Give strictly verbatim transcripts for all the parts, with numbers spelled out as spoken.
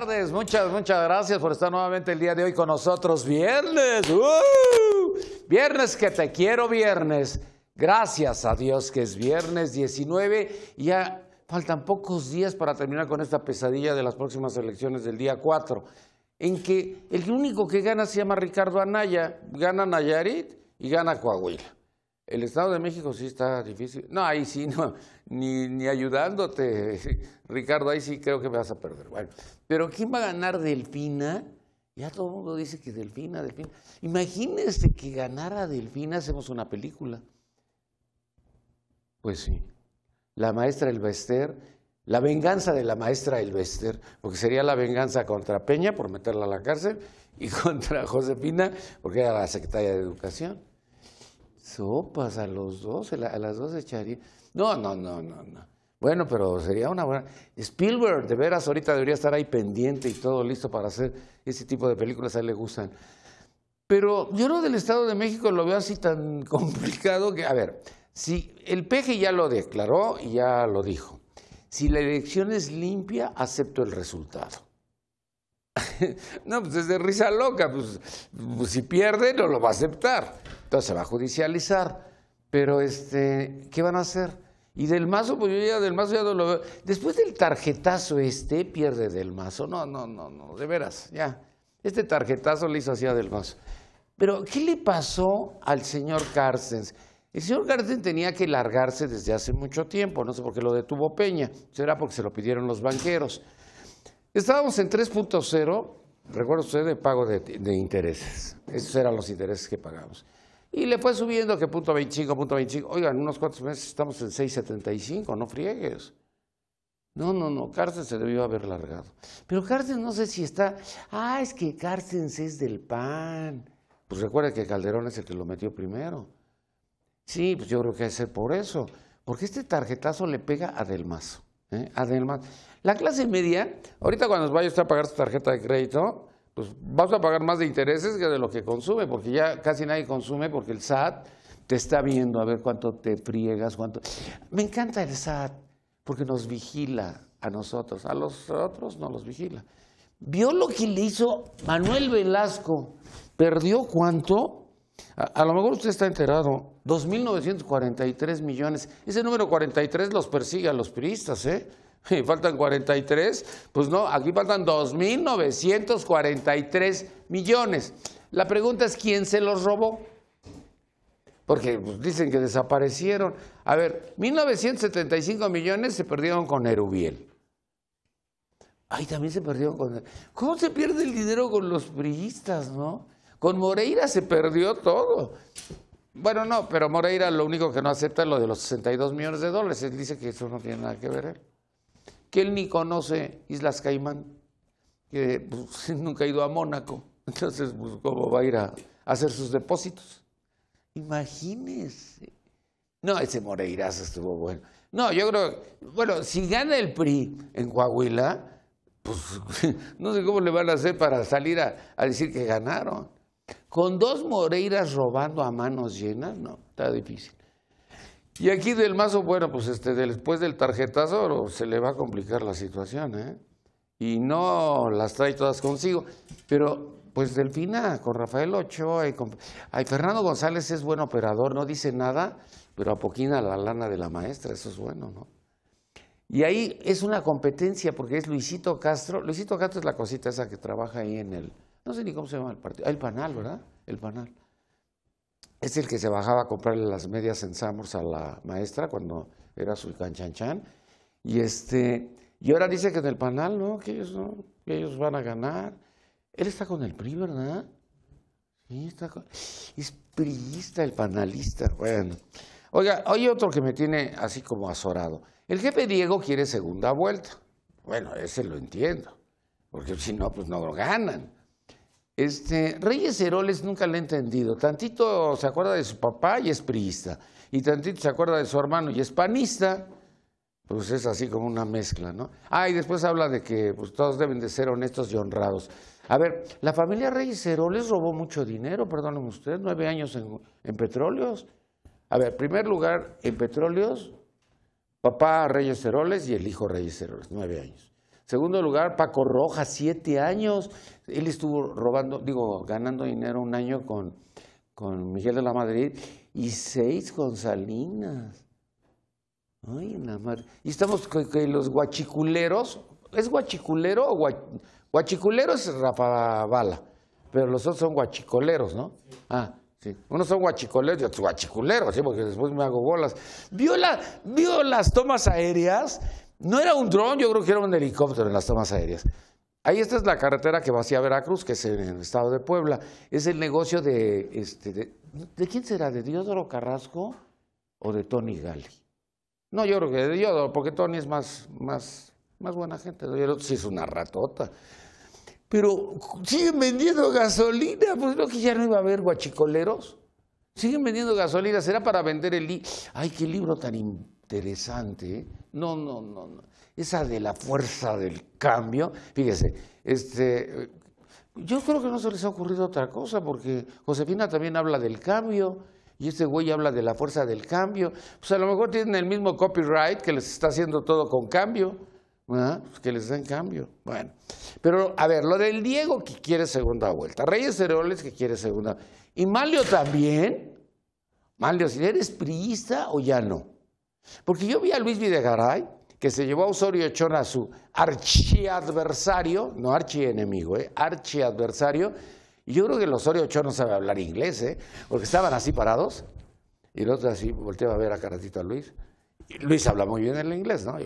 tardes, muchas, muchas gracias por estar nuevamente el día de hoy con nosotros. Viernes, ¡uh! Viernes que te quiero, viernes. Gracias a Dios que es viernes diecinueve y ya faltan pocos días para terminar con esta pesadilla de las próximas elecciones del día cuatro, en que el único que gana se llama Ricardo Anaya, gana Nayarit y gana Coahuila. El Estado de México sí está difícil. No, ahí sí, no, ni, ni ayudándote, Ricardo, ahí sí creo que vas a perder. Bueno, pero ¿quién va a ganar? Delfina. Ya todo el mundo dice que Delfina, Delfina. Imagínense que ganara Delfina, hacemos una película. Pues sí, la maestra Elvester, la venganza de la maestra Elvester, porque sería la venganza contra Peña por meterla a la cárcel y contra Josefina porque era la secretaria de Educación. Sopas a los dos, a las dos echaría. No, no, no, no, no. Bueno, pero sería una buena. Spielberg, de veras, ahorita debería estar ahí pendiente y todo listo para hacer ese tipo de películas, a él le gustan. Pero yo lo del Estado de México lo veo así tan complicado que, a ver, si el P G ya lo declaró y ya lo dijo. Si la elección es limpia, acepto el resultado. No, pues es de risa loca, pues, pues si pierde no lo va a aceptar, entonces se va a judicializar, pero este, ¿qué van a hacer? Y Del Mazo, pues yo ya Del Mazo ya no lo veo, después del tarjetazo este, pierde Del Mazo, no, no, no, no, de veras, ya, este tarjetazo le hizo así a Del Mazo. Pero, ¿qué le pasó al señor Carstens? El señor Carstens tenía que largarse desde hace mucho tiempo, no sé por qué lo detuvo Peña, será porque se lo pidieron los banqueros. Estábamos en tres punto cero, recuerda usted, de pago de, de intereses. Esos eran los intereses que pagamos. Y le fue subiendo que punto veinticinco, punto veinticinco. Oigan, en unos cuantos meses estamos en seis setenta y cinco, no friegues. No, no, no, Carstens se debió haber largado. Pero Carstens no sé si está... Ah, es que Carstens es del P A N. Pues recuerda que Calderón es el que lo metió primero. Sí, pues yo creo que debe ser por eso. Porque este tarjetazo le pega a Del Mazo. ¿eh? A Del Mazo. La clase media, ahorita cuando vaya usted a pagar su tarjeta de crédito, pues vas a pagar más de intereses que de lo que consume, porque ya casi nadie consume, porque el S A T te está viendo a ver cuánto te friegas, cuánto... Me encanta el S A T, porque nos vigila a nosotros, a los otros no los vigila. ¿Vio lo que le hizo Manuel Velasco? ¿Perdió cuánto? A, a lo mejor usted está enterado, dos mil novecientos cuarenta y tres millones. Ese número cuarenta y tres los persigue a los priistas, ¿eh? Faltan cuarenta y tres, pues no, aquí faltan dos mil novecientos cuarenta y tres millones. La pregunta es, ¿quién se los robó? Porque pues, dicen que desaparecieron. A ver, mil novecientos setenta y cinco millones se perdieron con Erubiel. Ay, también se perdieron con... ¿Cómo se pierde el dinero con los priistas, no? Con Moreira se perdió todo. Bueno, no, pero Moreira lo único que no acepta es lo de los sesenta y dos millones de dólares. Él dice que eso no tiene nada que ver él. Que él ni conoce Islas Caimán, que pues, nunca ha ido a Mónaco, entonces pues, ¿cómo va a ir a, a hacer sus depósitos? Imagínese. No, ese Moreirazo estuvo bueno. No, yo creo, bueno, si gana el P R I en Coahuila, pues no sé cómo le van a hacer para salir a, a decir que ganaron. Con dos Moreiras robando a manos llenas, no, está difícil. Y aquí Del Mazo, bueno, pues este, después del tarjetazo se le va a complicar la situación, ¿eh? Y no las trae todas consigo. Pero, pues Delfina, con Rafael Ochoa y con... Ay, Fernando González es buen operador, no dice nada, pero apoquina la lana de la maestra, eso es bueno, ¿no? Y ahí es una competencia, porque es Luisito Castro. Luisito Castro es la cosita esa que trabaja ahí en el... No sé ni cómo se llama el partido. El Panal, ¿verdad? El Panal. Es el que se bajaba a comprarle las medias en Sambors a la maestra cuando era su canchanchan. Y este, y ahora dice que en el Panal, ¿no? Que ellos no, que ellos van a ganar. Él está con el P R I, ¿verdad? Sí, está con... Es priista el panalista. Bueno. Oiga, hay otro que me tiene así como azorado. El jefe Diego quiere segunda vuelta. Bueno, ese lo entiendo. Porque si no, pues no lo ganan. Este, Reyes Heroles nunca le he entendido. Tantito se acuerda de su papá y es priista. Y tantito se acuerda de su hermano y es panista. Pues es así como una mezcla, ¿no? Ah, y después habla de que pues, todos deben de ser honestos y honrados. A ver, la familia Reyes Heroles robó mucho dinero, perdóneme usted, nueve años en, en petróleos. A ver, en primer lugar, en petróleos, papá Reyes Heroles y el hijo Reyes Heroles, nueve años. Segundo lugar, Paco Rojas, siete años. Él estuvo robando, digo, ganando dinero un año con, con Miguel de la Madrid y seis con Salinas. Ay, en la madre. Y estamos con que los guachiculeros, ¿es guachiculero o guach... guachiculero es Rafa Bala, pero los otros son guachicoleros, ¿no? Ah, sí. Unos son guachicoleros y otros guachiculeros, ¿sí? Porque después me hago bolas. ¿Vio, la, ¿Vio las tomas aéreas? No era un dron, yo creo que era un helicóptero en las tomas aéreas. Ahí esta es la carretera que va hacia Veracruz, que es en el estado de Puebla. Es el negocio de, este, de, ¿de quién será? ¿De Diodoro Carrasco o de Tony Gali? No, yo creo que de Diodoro, porque Tony es más, más, más buena gente. Diodoro sí es una ratota. Pero siguen vendiendo gasolina, pues no que ya no iba a haber guachicoleros. Siguen vendiendo gasolina, será para vender el libro. Ay, qué libro tan interesante, ¿eh? No, no, no, no. Esa de la fuerza del cambio. Fíjese, este, yo creo que no se les ha ocurrido otra cosa, porque Josefina también habla del cambio, y este güey habla de la fuerza del cambio. Pues a lo mejor tienen el mismo copyright que les está haciendo todo con cambio, ¿verdad? Pues que les den cambio. Bueno, pero a ver, lo del Diego que quiere segunda vuelta, Reyes Heroles que quiere segunda, y Manlio también. Manlio, si eres priista o ya no. Porque yo vi a Luis Videgaray, que se llevó a Osorio Chón a su archiadversario, no archienemigo, ¿eh? archiadversario, y yo creo que el Osorio Chón no sabe hablar inglés, ¿eh? Porque estaban así parados, y el otro así volteaba a ver a Caratito a Luis. Y Luis habla muy bien el inglés, ¿no? Y,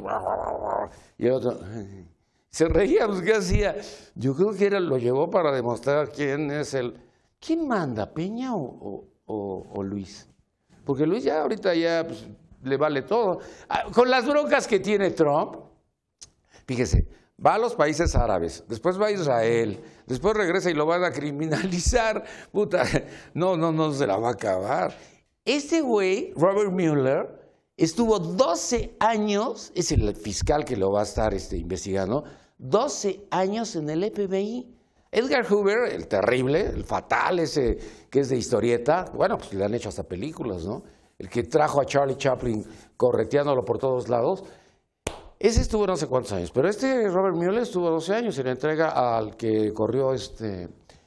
y el otro se reía, pues ¿qué hacía? Yo creo que era, lo llevó para demostrar quién es el... ¿Quién manda, Peña o, o, o, o Luis? Porque Luis ya ahorita ya... Pues, le vale todo. Con las broncas que tiene Trump, fíjese, va a los países árabes, después va a Israel, después regresa y lo van a criminalizar. Puta, no, no, no se la va a acabar. Este güey, Robert Mueller, estuvo doce años, es el fiscal que lo va a estar este, investigando, doce años en el F B I. Edgar Hoover, el terrible, el fatal, ese que es de historieta, bueno, pues le han hecho hasta películas, ¿no? El que trajo a Charlie Chaplin correteándolo por todos lados, ese estuvo no sé cuántos años, pero este Robert Mueller estuvo doce años y le entrega al que corrió este,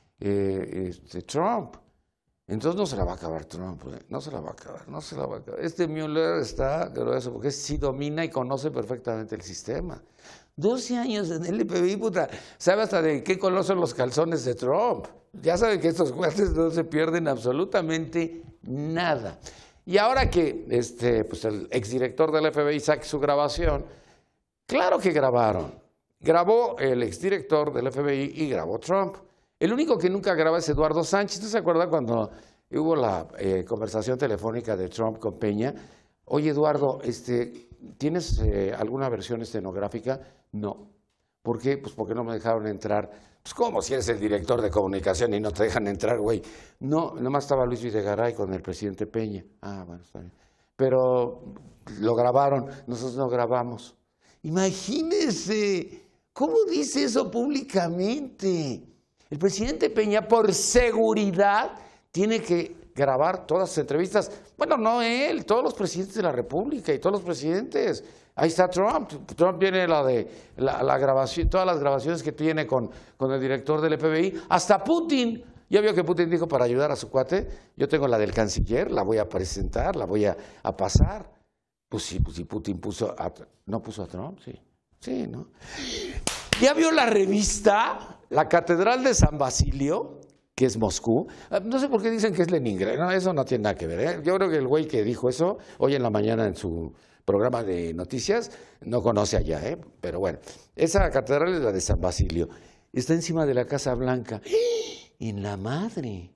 eh, este Trump. Entonces no se la va a acabar Trump, ¿eh? no se la va a acabar, no se la va a acabar. Este Mueller está grueso porque sí domina y conoce perfectamente el sistema. doce años en el F B I, puta, sabe hasta de qué color son los calzones de Trump. Ya saben que estos cuates no se pierden absolutamente nada. Y ahora que este, pues el exdirector del F B I saque su grabación, claro que grabaron. Grabó el exdirector del F B I y grabó Trump. El único que nunca graba es Eduardo Sánchez. ¿Usted se acuerda cuando hubo la eh, conversación telefónica de Trump con Peña? Oye, Eduardo, este, ¿tienes eh, alguna versión estenográfica? No. ¿Por qué? Pues porque no me dejaron entrar. Pues ¿cómo si eres el director de comunicación y no te dejan entrar, güey? No, nomás estaba Luis Videgaray con el presidente Peña. Ah, bueno, está bien. Pero lo grabaron, nosotros no grabamos. Imagínese, ¿cómo dice eso públicamente? El presidente Peña, por seguridad, tiene que grabar todas sus entrevistas. Bueno, no él, todos los presidentes de la República y todos los presidentes. Ahí está Trump. Trump tiene la de la, la grabación, todas las grabaciones que tiene con, con el director del F B I, hasta Putin. Ya vio que Putin dijo para ayudar a su cuate, yo tengo la del canciller, la voy a presentar, la voy a, a pasar. Pues sí, pues sí, Putin puso a, no puso a Trump, sí, sí, ¿no? ¿Ya vio la revista? La Catedral de San Basilio, que es Moscú. No sé por qué dicen que es Leningrado, no, eso no tiene nada que ver, ¿eh? Yo creo que el güey que dijo eso, hoy en la mañana en su programa de noticias, no conoce allá, ¿eh? Pero bueno, esa catedral es la de San Basilio. Está encima de la Casa Blanca. En la madre.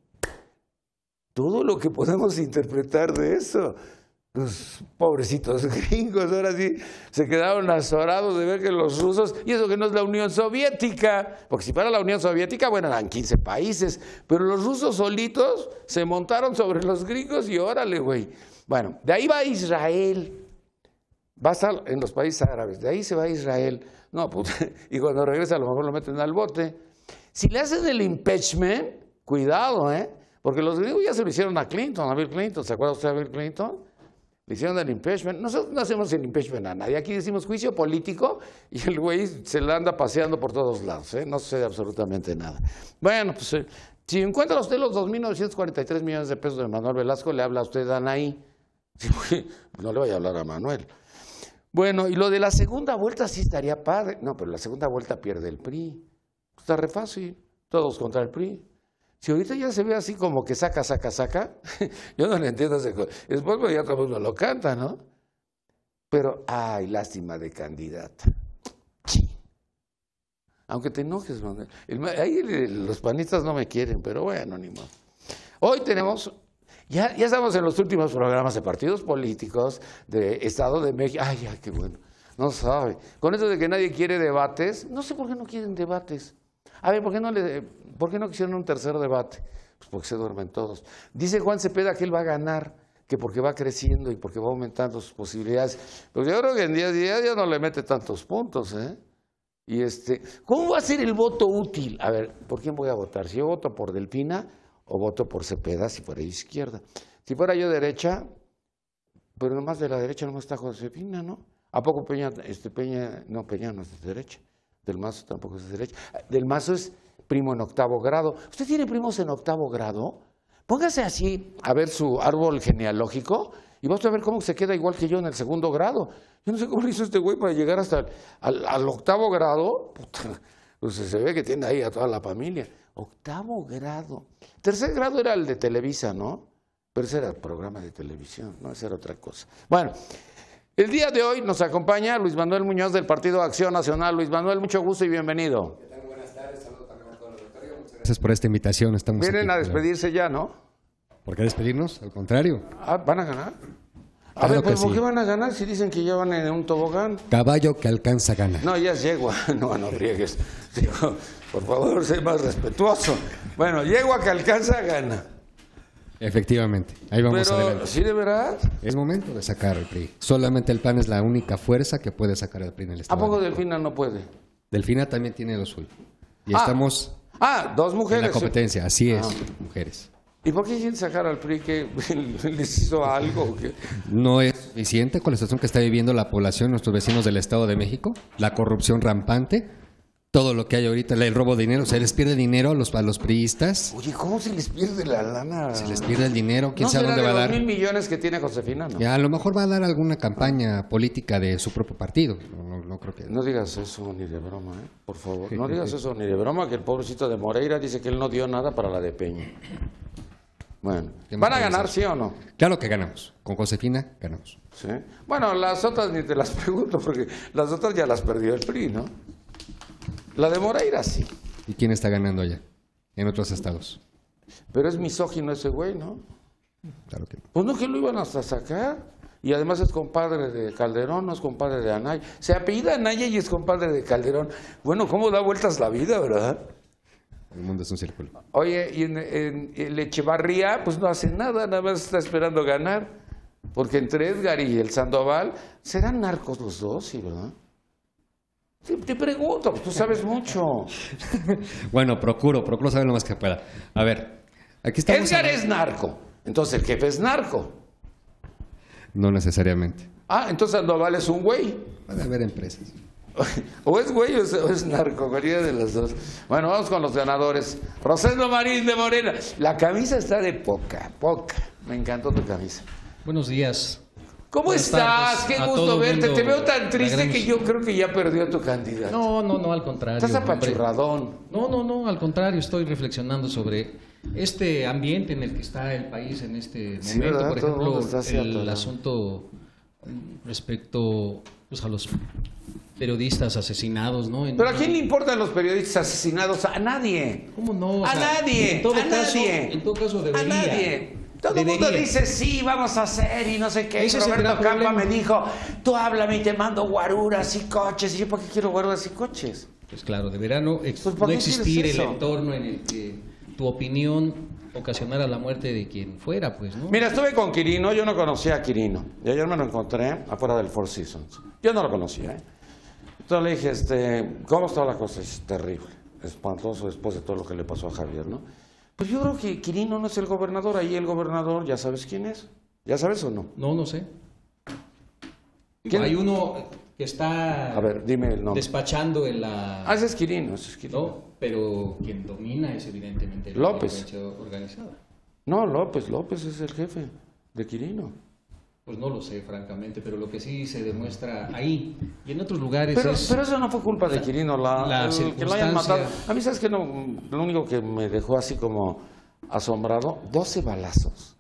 Todo lo que podemos interpretar de eso. Los pobrecitos gringos ahora sí se quedaron azorados de ver que los rusos, y eso que no es la Unión Soviética, porque si fuera la Unión Soviética, bueno, eran quince países, pero los rusos solitos se montaron sobre los gringos y órale, güey. Bueno, de ahí va Israel. Va a estar en los países árabes, de ahí se va a Israel. No, puta, y cuando regresa a lo mejor lo meten al bote. Si le hacen el impeachment, cuidado, ¿eh? Porque los gringos ya se lo hicieron a Clinton, a Bill Clinton. ¿Se acuerda usted de Bill Clinton? Le hicieron el impeachment. Nosotros no hacemos el impeachment a nadie. Aquí decimos juicio político y el güey se la anda paseando por todos lados. ¿eh? No sucede absolutamente nada. Bueno, pues eh, si encuentra usted los dos mil novecientos cuarenta y tres millones de pesos de Manuel Velasco, le habla a usted a Anaí. Sí, no le vaya a hablar a Manuel. Bueno, y lo de la segunda vuelta sí estaría padre. No, pero la segunda vuelta pierde el P R I. Está re fácil. Todos contra el P R I. Si ahorita ya se ve así como que saca, saca, saca, yo no le entiendo ese cosa. Después pues, ya todo el mundo lo canta, ¿no? Pero, ay, lástima de candidata. Sí. Aunque te enojes, Manuel. El, ahí el, los panistas no me quieren, pero bueno, ni modo. Hoy tenemos, ya, ya estamos en los últimos programas de partidos políticos, de Estado de México. Ay, ay, qué bueno. No sabe. Con eso de que nadie quiere debates, no sé por qué no quieren debates. A ver, ¿por qué no le, por qué no quisieron un tercer debate? Pues porque se duermen todos. Dice Juan Cepeda que él va a ganar, que porque va creciendo y porque va aumentando sus posibilidades. Pero yo creo que en día a día ya no le mete tantos puntos, ¿eh? Y este, ¿cómo va a ser el voto útil? A ver, ¿por quién voy a votar? ¿Si yo voto por Delfina o voto por Cepeda, si fuera izquierda? Si fuera yo derecha, pero nomás de la derecha nomás está Josefina, ¿no? ¿A poco Peña, este Peña, no, Peña no es de derecha? Del Mazo tampoco es de derecha. Del Mazo es primo en octavo grado. ¿Usted tiene primos en octavo grado? Póngase así a ver su árbol genealógico y vas a ver cómo se queda igual que yo en el segundo grado. Yo no sé cómo le hizo este güey para llegar hasta el, al, al octavo grado. Puta, pues se ve que tiene ahí a toda la familia. Octavo grado. Tercer grado era el de Televisa, ¿no? Pero ese era el programa de televisión, no, esa era otra cosa. Bueno. El día de hoy nos acompaña Luis Manuel Muñoz del Partido Acción Nacional. Luis Manuel, mucho gusto y bienvenido. ¿Qué tal? Buenas tardes, saludos también a todo el auditorio. Muchas gracias por esta invitación. Estamos Vienen aquí, a despedirse ya, ¿no? ¿Por qué despedirnos? Al contrario. Ah, ¿van a ganar? A Claro ver, ¿pero que por sí. qué van a ganar si dicen que ya van en un tobogán? Caballo que alcanza gana. No, ya es yegua. No, no friegues. Digo, por favor, sé más respetuoso. Bueno, yegua que alcanza gana. Efectivamente, ahí vamos Pero, adelante. ¿sí de verdad? Es momento de sacar al P R I. Solamente el P A N es la única fuerza que puede sacar al P R I en el ¿A Estado. poco de México. Delfina no puede? Delfina también tiene lo suyo. Y Ah, estamos Ah, dos en mujeres. la competencia, así es, Ah. mujeres. ¿Y por qué quieren sacar al P R I que les hizo algo? o qué? No es suficiente con la situación que está viviendo la población, nuestros vecinos del Estado de México, la corrupción rampante, todo lo que hay ahorita, el robo de dinero, se les pierde dinero a los, a los priistas, Oye, ¿cómo se les pierde la lana? se les pierde el dinero, quién ¿No sabe será dónde va a de dar. dos mil millones que tiene Josefina? No, Ya, a lo mejor va a dar alguna campaña política de su propio partido, no, no, no creo que... no digas eso ni de broma, ¿eh? Por favor. No digas eso ni de broma, que el pobrecito de Moreira dice que él no dio nada para la de Peña. Bueno, ¿Qué más ¿van a puede ganar ser? sí o no? Claro que ganamos, con Josefina ganamos. ¿Sí? Bueno, las otras ni te las pregunto, porque las otras ya las perdió el P R I, ¿no? La de Moreira sí. ¿Y quién está ganando allá, en otros estados? Pero es misógino ese güey, ¿no? Claro que no. Pues no que lo iban hasta sacar. Y además es compadre de Calderón, no es compadre de Anaya. Se apellida Anaya y es compadre de Calderón. Bueno, ¿cómo da vueltas la vida, verdad? El mundo es un círculo. Oye, y en, en, en Echevarría, pues no hace nada, nada más está esperando ganar. Porque entre Edgar y el Sandoval, ¿serán narcos los dos? Sí, ¿verdad? Sí, te pregunto, pues tú sabes mucho. Bueno, procuro, procuro saber lo más que pueda. A ver, aquí estamos... Edgar hablando- es narco, entonces el jefe es narco. No necesariamente. Ah, entonces Sandoval es un güey. Puede haber empresas. O es güey o es, o es narco, cualquiera de las dos. Bueno, vamos con los ganadores. Rosendo Marín de Morena. La camisa está de poca, poca. Me encantó tu camisa. Buenos días. ¿Cómo Buenas estás? tardes Qué a gusto todo el verte. mundo. Te veo tan triste La gran- que yo creo que ya perdió tu candidato. No, no, no, al contrario. Estás hombre. apachurradón. No, no, no, al contrario, estoy reflexionando sobre este ambiente en el que está el país en este Sí, momento. ¿verdad? Por Todo el mundo ejemplo, está así el atorado. asunto mm, respecto pues, a los periodistas asesinados, ¿no? En- Pero ¿a quién le importan los periodistas asesinados? A nadie. ¿Cómo no? O A sea, nadie. En todo a caso, nadie. en todo caso A debería. nadie. Todo el Debería. mundo dice, sí, vamos a hacer y no sé qué. Y Ese es el Roberto gran Campa problema. me dijo, tú háblame y te mando guaruras y coches. Y yo, ¿para qué quiero guaruras y coches? Pues claro, deberá no, ex- Pues, ¿por no qué quieres existir el eso? entorno en el que tu opinión ocasionara la muerte de quien fuera, pues, ¿no? Mira, estuve con Quirino, yo no conocía a Quirino. Y ayer me lo encontré afuera del Four Seasons. Yo no lo conocía, ¿eh? Entonces le dije, este, ¿cómo está la cosa? Es terrible, espantoso después de todo lo que le pasó a Javier, ¿no? Pues yo creo que Quirino no es el gobernador, ahí el gobernador, ¿ya sabes quién es? ¿Ya sabes o no? No, no sé. Digo, hay uno que está A ver, dime el nombre. despachando en la... Ah, ese es Quirino, ese es Quirino. No, pero quien domina es evidentemente la López. delincuencia organizada. No, López, López es el jefe de Quirino. Pues no lo sé, francamente, pero lo que sí se demuestra ahí y en otros lugares Pero, es... pero eso no fue culpa de Quirino, la, la el que lo hayan matado. circunstancia- A mí, ¿sabes qué? No, lo único que me dejó así como asombrado, doce balazos.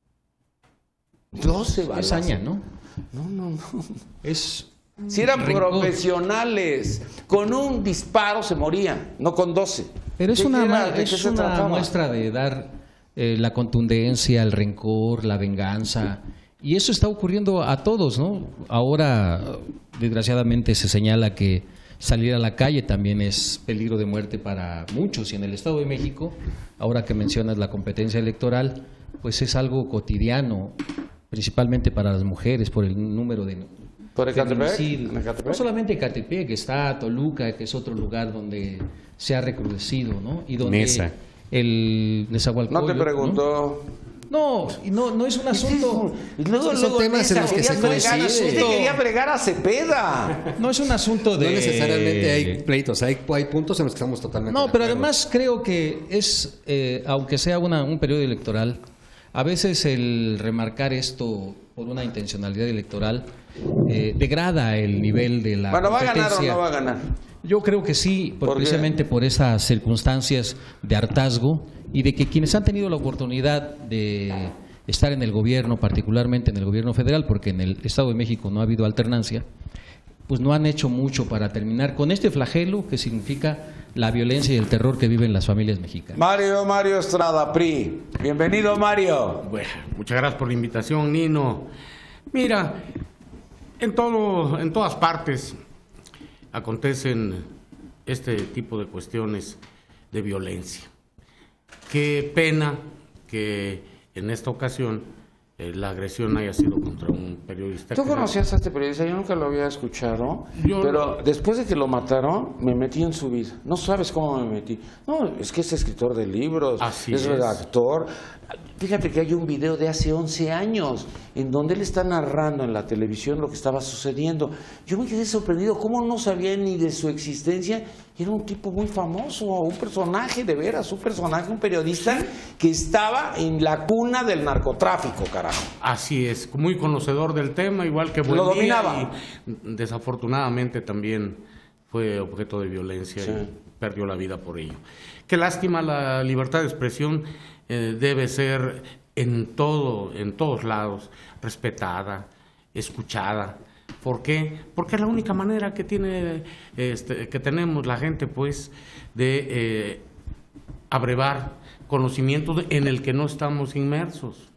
doce es balazos. hazaña, ¿no? No, no, no. Es... Si eran rencor. profesionales, con un disparo se moría, no con doce. Pero es ¿De una, qué era? ma- ¿De qué es se una trataba? muestra de dar eh, la contundencia, el rencor, la venganza. Y eso está ocurriendo a todos, ¿no? Ahora, desgraciadamente, se señala que salir a la calle también es peligro de muerte para muchos. Y en el Estado de México, ahora que mencionas la competencia electoral, pues es algo cotidiano, principalmente para las mujeres, por el número de ¿Por Ecatepec? feminicidios. ¿En Ecatepec? No solamente Ecatepec, está Toluca, que es otro lugar donde se ha recrudecido, ¿no? Y donde Nesa. el Nezahualcóyotl, No te preguntó. No, y no, no es un asunto, Y luego, Son luego temas en Nesa los que quería se fregar- coincide. Usted quería fregar a Cepeda. no es un asunto de... No necesariamente hay pleitos, hay, hay puntos en los que estamos totalmente No, de pero acuerdo. además creo que es, eh, aunque sea una, un periodo electoral, a veces el remarcar esto por una intencionalidad electoral eh, degrada el nivel de la Bueno, ¿va a ganar o competencia. no va a ganar? Yo creo que sí, por- ¿Por qué? precisamente por esas circunstancias de hartazgo y de que quienes han tenido la oportunidad de estar en el gobierno, particularmente en el gobierno federal, porque en el Estado de México no ha habido alternancia, pues no han hecho mucho para terminar con este flagelo que significa la violencia y el terror que viven las familias mexicanas. Mario, Mario Estrada, P R I. Bienvenido, Mario. Bueno, muchas gracias por la invitación, Nino. Mira, en todo, en todas partes acontecen este tipo de cuestiones de violencia. Qué pena que en esta ocasión eh, la agresión haya sido contra un periodista. ¿Tú que- conocías a este periodista? Yo nunca lo había escuchado, Yo- pero después de que lo mataron, me metí en su vida. No sabes cómo me metí. No, es que es escritor de libros, Así es es. redactor. Fíjate que hay un video de hace once años en donde él está narrando en la televisión lo que estaba sucediendo. Yo me quedé sorprendido, cómo no sabía ni de su existencia. Y era un tipo muy famoso, un personaje de veras, un personaje, un periodista que estaba en la cuna del narcotráfico, carajo. Así es, muy conocedor del tema, igual que Lo Buendía, dominaba. y desafortunadamente también fue objeto de violencia Sí. y perdió la vida por ello. Qué lástima, la libertad de expresión eh, debe ser en todo, en todos lados, respetada, escuchada. ¿Por qué? Porque es la única manera que tiene, este, que tenemos la gente, pues, de eh, abrevar conocimientos en el que no estamos inmersos.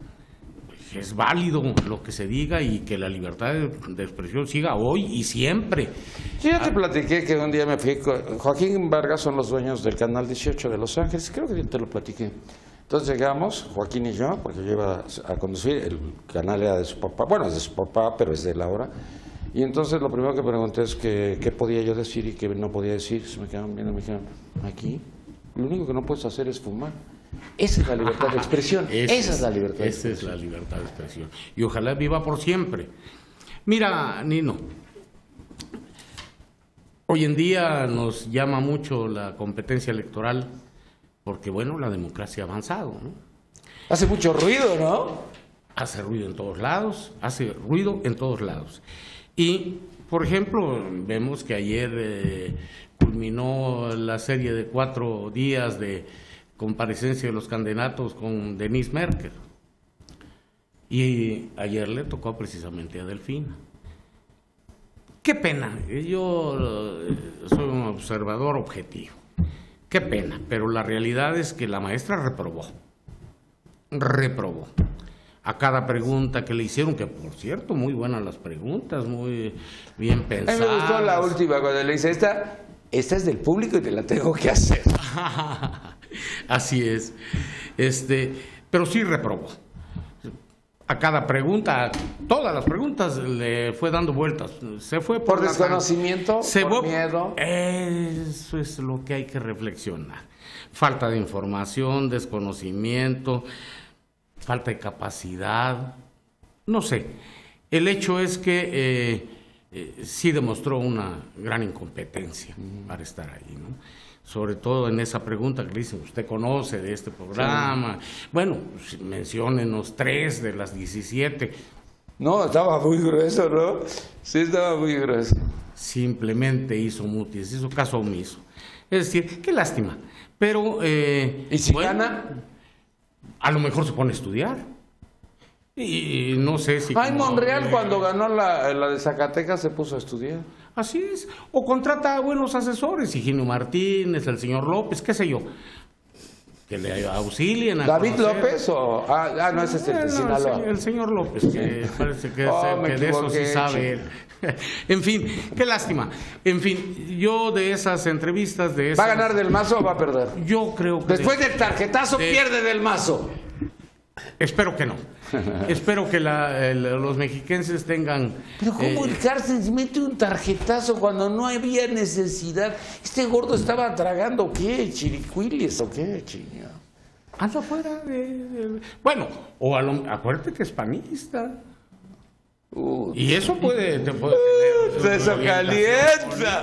Es válido lo que se diga y que la libertad de, de expresión siga hoy y siempre. Yo ya te platiqué que un día me fui con Joaquín Vargas, son los dueños del Canal dieciocho de Los Ángeles, creo que te lo platiqué. Entonces llegamos, Joaquín y yo, porque yo iba a conducir, el canal era de su papá, bueno, es de su papá, pero es de él ahora. Y entonces lo primero que pregunté es que, qué podía yo decir y qué no podía decir. Se me quedaron viendo y me dijeron, aquí lo único que no puedes hacer es fumar. Esa es la libertad de expresión, Esa esa es la libertad de Esa es expresión. la libertad de expresión. Y ojalá viva por siempre. Mira, Nino, hoy en día nos llama mucho la competencia electoral porque, bueno, la democracia ha avanzado, ¿no? Hace mucho ruido, ¿no? Hace ruido en todos lados, hace ruido en todos lados. Y, por ejemplo, vemos que ayer eh, culminó la serie de cuatro días de comparecencia de los candidatos con Denise Merker. Y ayer le tocó precisamente a Delfina. Qué pena, yo eh, soy un observador objetivo. Qué pena, pero la realidad es que la maestra reprobó. Reprobó. A cada pregunta que le hicieron, que por cierto, muy buenas las preguntas, muy bien A mí pensadas. me gustó la última cuando le dice, esta, esta es del público y te la tengo que hacer. Así es. Este, pero sí reprobó. A cada pregunta, a todas las preguntas le fue dando vueltas. Se fue por, ¿Por la- desconocimiento? se ¿Por fue- miedo? Eso es lo que hay que reflexionar. Falta de información, desconocimiento, falta de capacidad, no sé. El hecho es que eh, eh, sí demostró una gran incompetencia para estar ahí, ¿no? Sobre todo en esa pregunta que le dicen, ¿usted conoce de este programa? Sí. Bueno, menciónenos tres de las diecisiete. No, estaba muy grueso, ¿no? Sí, estaba muy grueso. Simplemente hizo mutis, hizo caso omiso. Es decir, qué lástima. Pero, eh, ¿y si bueno, gana? A lo mejor se pone a estudiar. Y no sé si... Ay, Monreal, eh, cuando ganó la, la de Zacatecas, se puso a estudiar. Así es. O contrata a buenos asesores, Higinio Martínez, el señor López, qué sé yo. Que le auxilien a ¿David conocer. López o...? Ah, ah no, ese es el de no, Sinaloa. El, el señor López, que parece que, oh, es, que de eso sí sabe él. En fin, qué lástima. En fin, yo de esas entrevistas... de esas, ¿Va a ganar Del Mazo o va a perder? Yo creo que... Después de, del tarjetazo de, pierde Del Mazo. Espero que no. Espero que la, el, los mexiquenses tengan... Pero ¿cómo eh, el Cárcel mete un tarjetazo cuando no había necesidad? Este gordo estaba tragando, ¿qué? ¿Chiricuiles o qué, chiña? Anda fuera de, de... Bueno, o a lo, acuérdate que es panista. Uh, y eso puede... Te puede uh, tener, eso calienta.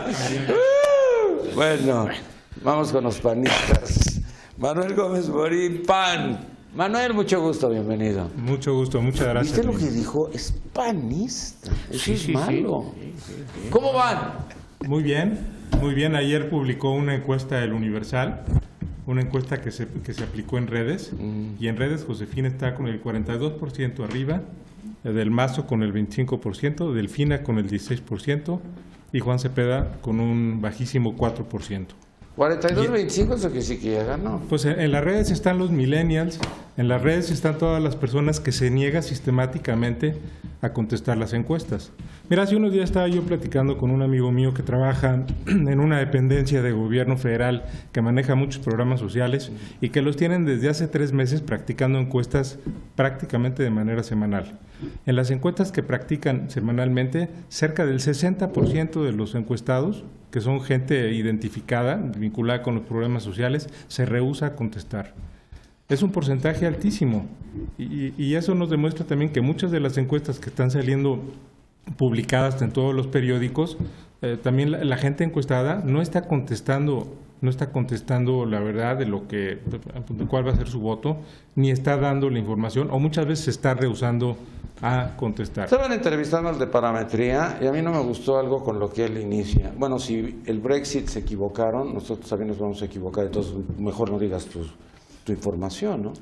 Uh, bueno, bueno, vamos con los panistas. Manuel Gómez Morín, P A N. Manuel, mucho gusto, bienvenido. Mucho gusto, muchas gracias. ¿Viste lo que dijo? Es panista. Eso sí, es sí, malo. Sí, sí, sí. ¿Cómo van? Muy bien, muy bien. Ayer publicó una encuesta del Universal, una encuesta que se, que se aplicó en redes. Mm. Y en redes Josefina está con el cuarenta y dos por ciento arriba, Del Mazo con el veinticinco por ciento, Delfina con el dieciséis por ciento y Juan Cepeda con un bajísimo cuatro por ciento. cuarenta y dos veinticinco, eso que sí que ya ganó. Pues en, en las redes están los millennials, en las redes están todas las personas que se niegan sistemáticamente a contestar las encuestas. Mira, hace unos días estaba yo platicando con un amigo mío que trabaja en una dependencia de gobierno federal que maneja muchos programas sociales y que los tienen desde hace tres meses practicando encuestas prácticamente de manera semanal. En las encuestas que practican semanalmente, cerca del sesenta por ciento de los encuestados, que son gente identificada, vinculada con los problemas sociales, se rehúsa a contestar. Es un porcentaje altísimo y, y eso nos demuestra también que muchas de las encuestas que están saliendo publicadas en todos los periódicos, eh, también la, la gente encuestada no está contestando no está contestando la verdad de lo que de cuál va a ser su voto, ni está dando la información, o muchas veces se está rehusando a contestar. Estaban entrevistando al de parametría y a mí no me gustó algo con lo que él inicia. Bueno, si el Brexit se equivocaron, nosotros también nos vamos a equivocar, entonces mejor no digas tu, tu información, ¿no?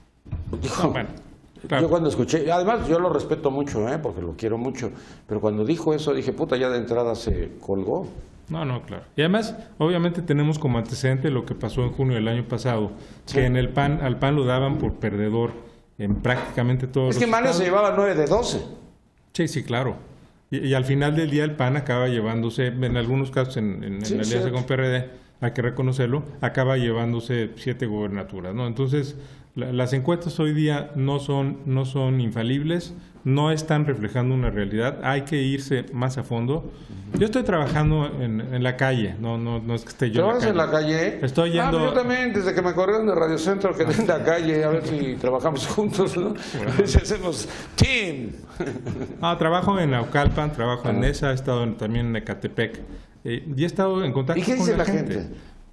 Dijo, no, bueno, claro. Yo cuando escuché, además yo lo respeto mucho, ¿eh? Porque lo quiero mucho, pero cuando dijo eso dije, puta, ya de entrada se colgó. No, no, claro. Y además, obviamente tenemos como antecedente lo que pasó en junio del año pasado, sí. Que en el P A N, al P A N lo daban por perdedor en prácticamente todos los Es que Mario se llevaba nueve de doce. Sí, sí, claro. Y, y al final del día el P A N acaba llevándose, en algunos casos en, en, sí, en la alianza cierto. con P R D, hay que reconocerlo, acaba llevándose siete gobernaturas, ¿no? Entonces, la, las encuestas hoy día no son, no son infalibles, no están reflejando una realidad, hay que irse más a fondo. Yo estoy trabajando en, en la calle, no, no, no es que esté yo ¿Trabajas en la calle? Estoy yendo... Ah, yo también, desde que me corrieron de Radio Centro, quedé en la calle, a ver si trabajamos juntos, ¿no? Bueno. Si hacemos team. Ah, trabajo en Naucalpan, trabajo ah. en Nesa, he estado en, también en Ecatepec, eh, y he estado en contacto ¿Y qué con dice la, la gente. gente?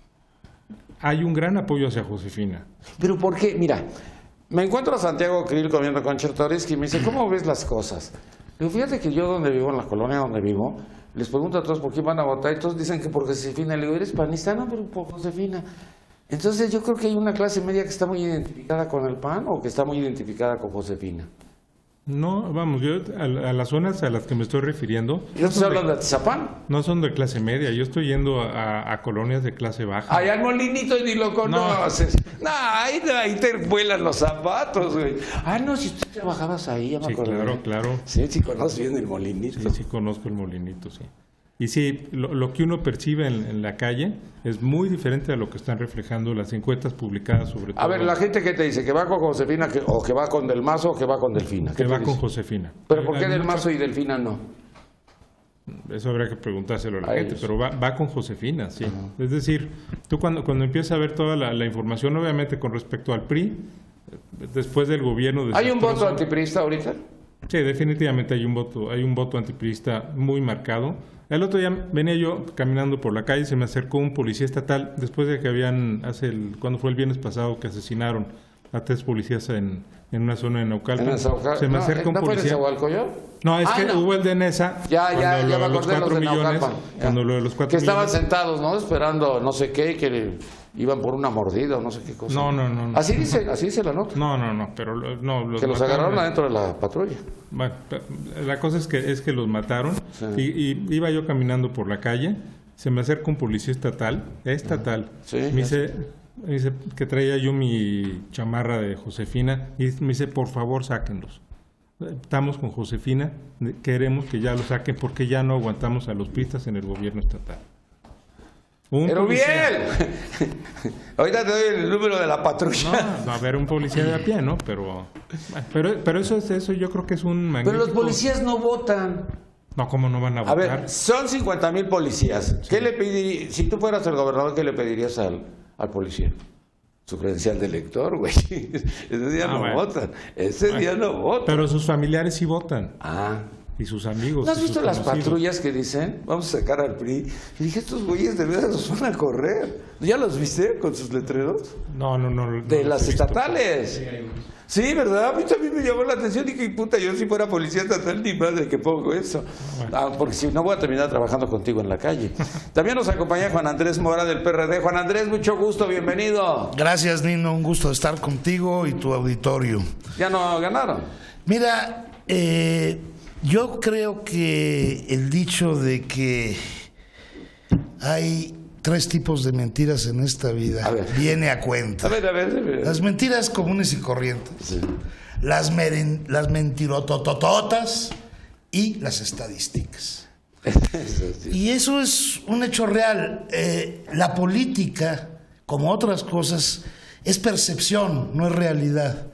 Hay un gran apoyo hacia Josefina. ¿Pero por qué? Mira, me encuentro a Santiago Krill comiendo con Chertoriski y me dice, ¿cómo ves las cosas? Le digo, fíjate que yo donde vivo, en la colonia donde vivo, les pregunto a todos por quién van a votar y todos dicen que por Josefina. Le digo, ¿eres panista? No, pero por Josefina. Entonces yo creo que hay una clase media que está muy identificada con el P A N o que está muy identificada con Josefina. No, vamos, yo a, a las zonas a las que me estoy refiriendo... ¿No estás hablando de Atizapán? No son de clase media, yo estoy yendo a, a colonias de clase baja. Allá en Molinito y ni lo conoces. No, no ahí, ahí te vuelan los zapatos, güey. Ah, no, si tú trabajabas ahí, ya me sí, acuerdo. claro, claro. Sí, sí conoces bien el Molinito. Sí, sí conozco el Molinito, sí. Y sí, lo, lo que uno percibe en, en la calle es muy diferente a lo que están reflejando las encuestas publicadas sobre todo. A ver, la gente que te dice que va con Josefina que, o que va con Del Mazo o que va con Delfina. Que va con Josefina. ¿Pero por qué Del Mazo y Delfina no? Eso habría que preguntárselo a la a gente, ellos. Pero va, va con Josefina, sí. Uh-huh. Es decir, tú cuando, cuando empiezas a ver toda la, la información, obviamente con respecto al P R I, después del gobierno... ¿Hay un voto antiprista ahorita? Sí, definitivamente hay un voto, hay un voto antipriista muy marcado. El otro día venía yo caminando por la calle, se me acercó un policía estatal, después de que habían, hace el, cuando fue el viernes pasado que asesinaron a tres policías en, en una zona de Naucalpan. ¿En Sauca... Se me acerca no, un ¿no policía. ¿No fue en Zahualcoyot? No, es ah, que no. hubo el de Nesa. Ya, ya, cuando ya lo me de los acordé cuatro los de millones, Naucalpan. cuando lo de los cuatro Que estaban millones. sentados, ¿no? Esperando no sé qué, que le iban por una mordida o no sé qué cosa. No, no, no. no. Así dice, así dice la nota. No, no, no, pero lo- no. Los que los mataron. agarraron adentro de la patrulla. Bueno, la cosa es que es que los mataron Sí. y, y iba yo caminando por la calle, se me acerca un policía estatal, estatal, Sí, me dice, me dice que traía yo mi chamarra de Josefina y me dice, por favor, sáquenlos. Estamos con Josefina, queremos que ya lo saquen porque ya no aguantamos a los pistas en el gobierno estatal. Un ¡Pero policía- bien! Ahorita te doy el número de la patrulla. No, a ver, un policía de a pie, ¿no? Pero, pero, pero eso es eso, yo creo que es un magnífico... Pero los policías no votan. No, ¿cómo no van a A votar? ver, son cincuenta mil policías. ¿Qué le pedirías, si tú fueras el gobernador, qué le pedirías al, al policía? Su credencial de elector, güey. Ese día Ah, no bueno. votan. Ese Bueno, día no votan. Pero sus familiares sí votan. Ah. Y sus amigos. ¿No has y sus visto las conocidos. patrullas que dicen, vamos a sacar al P R I? Y dije, estos güeyes de verdad los van a correr. ¿Ya los viste con sus letreros? No, no, no. no De los las he visto. estatales. Sí, ¿verdad? A mí también me llamó la atención y que puta, yo si fuera policía estatal ni madre que pongo eso. Ah, porque si no voy a terminar trabajando contigo en la calle. También nos acompaña Juan Andrés Mora del P R D. Juan Andrés, mucho gusto, bienvenido. Gracias, Nino. Un gusto estar contigo y tu auditorio. Ya no ganaron. Mira, eh, yo creo que el dicho de que hay tres tipos de mentiras en esta vida A ver. viene a A cuenta. ver, a ver. A ver. Las mentiras comunes y corrientes, Sí. las, meren- las mentirototototas y las estadísticas. Eso sí. Y eso es un hecho real. Eh, la política, como otras cosas, es percepción, no es realidad.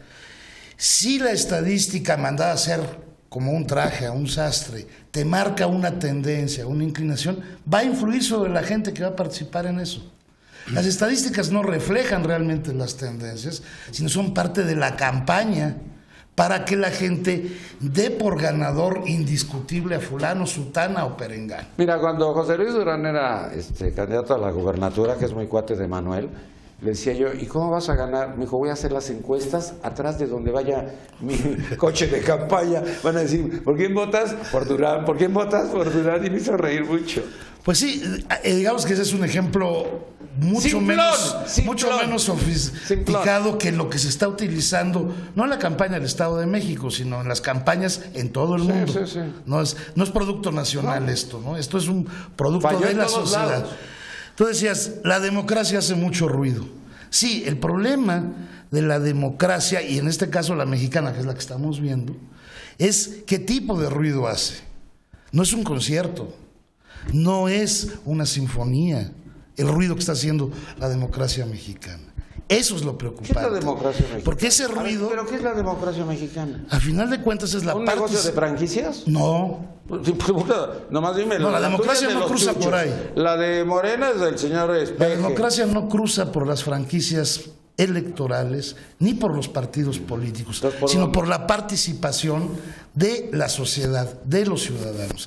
Si la estadística mandada a hacer como un traje a un sastre te marca una tendencia, una inclinación, va a influir sobre la gente que va a participar en eso. Las estadísticas no reflejan realmente las tendencias, sino son parte de la campaña para que la gente dé por ganador indiscutible a fulano, sutana o perengano. Mira, cuando José Luis Durán era este, candidato a la gubernatura, que es muy cuate de Manuel, le decía yo, ¿y cómo vas a ganar? Me dijo, voy a hacer las encuestas atrás de donde vaya mi coche de campaña. Van a decir, ¿por quién votas? Por Durán. ¿Por quién votas? Por Durán. Y me hizo reír mucho. Pues sí, eh, digamos que ese es un ejemplo mucho Simplón, menos simplón. mucho menos sofisticado que lo que se está utilizando, no en la campaña del Estado de México, sino en las campañas en todo el Sí, mundo. sí, sí. No es no es producto nacional esto, ¿no? Esto es un producto Falló de en la todos sociedad. lados. Tú decías, la democracia hace mucho ruido. Sí, el problema de la democracia, y en este caso la mexicana, que es la que estamos viendo, es qué tipo de ruido hace. No es un concierto, no es una sinfonía, el ruido que está haciendo la democracia mexicana. Eso es lo ¿Qué es preocupante. la democracia mexicana? Porque ese A ver, ruido, ¿pero qué es la democracia mexicana? a final de cuentas, es la ¿Un parte... negocio de franquicias? No, Sí, pues, puta, nomás dime. No, la tuya democracia es de no los cruza chuchos. por ahí. La de Morena es del señor la Espeje. democracia no cruza por las franquicias electorales ni por los partidos políticos, Entonces, ¿por sino dónde? por la participación de la sociedad, de los ciudadanos.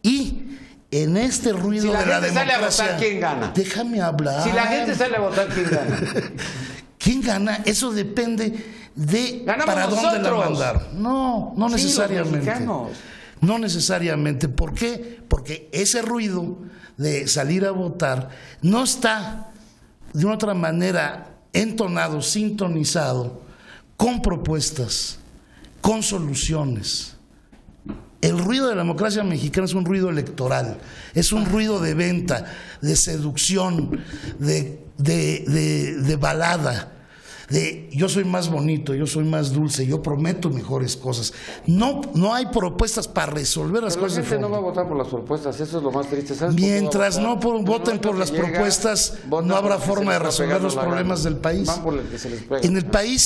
Y en este ruido Si la de la gente sale a democracia, votar, ¿quién gana? Déjame hablar. Si la gente sale a votar, ¿quién gana? ¿Quién gana? Eso depende de Ganamos para dónde la nosotros. mandaron. No, no Sí, los necesariamente. mexicanos. No necesariamente. ¿Por qué? Porque ese ruido de salir a votar no está de una otra manera entonado, sintonizado con propuestas, con soluciones. El ruido de la democracia mexicana es un ruido electoral, es un ruido de venta, de seducción, de, de, de, de balada, de yo soy más bonito, yo soy más dulce, yo prometo mejores cosas. No, no hay propuestas para resolver las Pero la cosas de gente no fondo. va a votar por las propuestas, eso es lo más triste. ¿Sabes por qué va a Mientras votar? no por- El voten momento por que las llega, propuestas, votan no habrá porque se forma les de va resolver pegando los la problemas gana. del país. Van por el que se les pega. En el país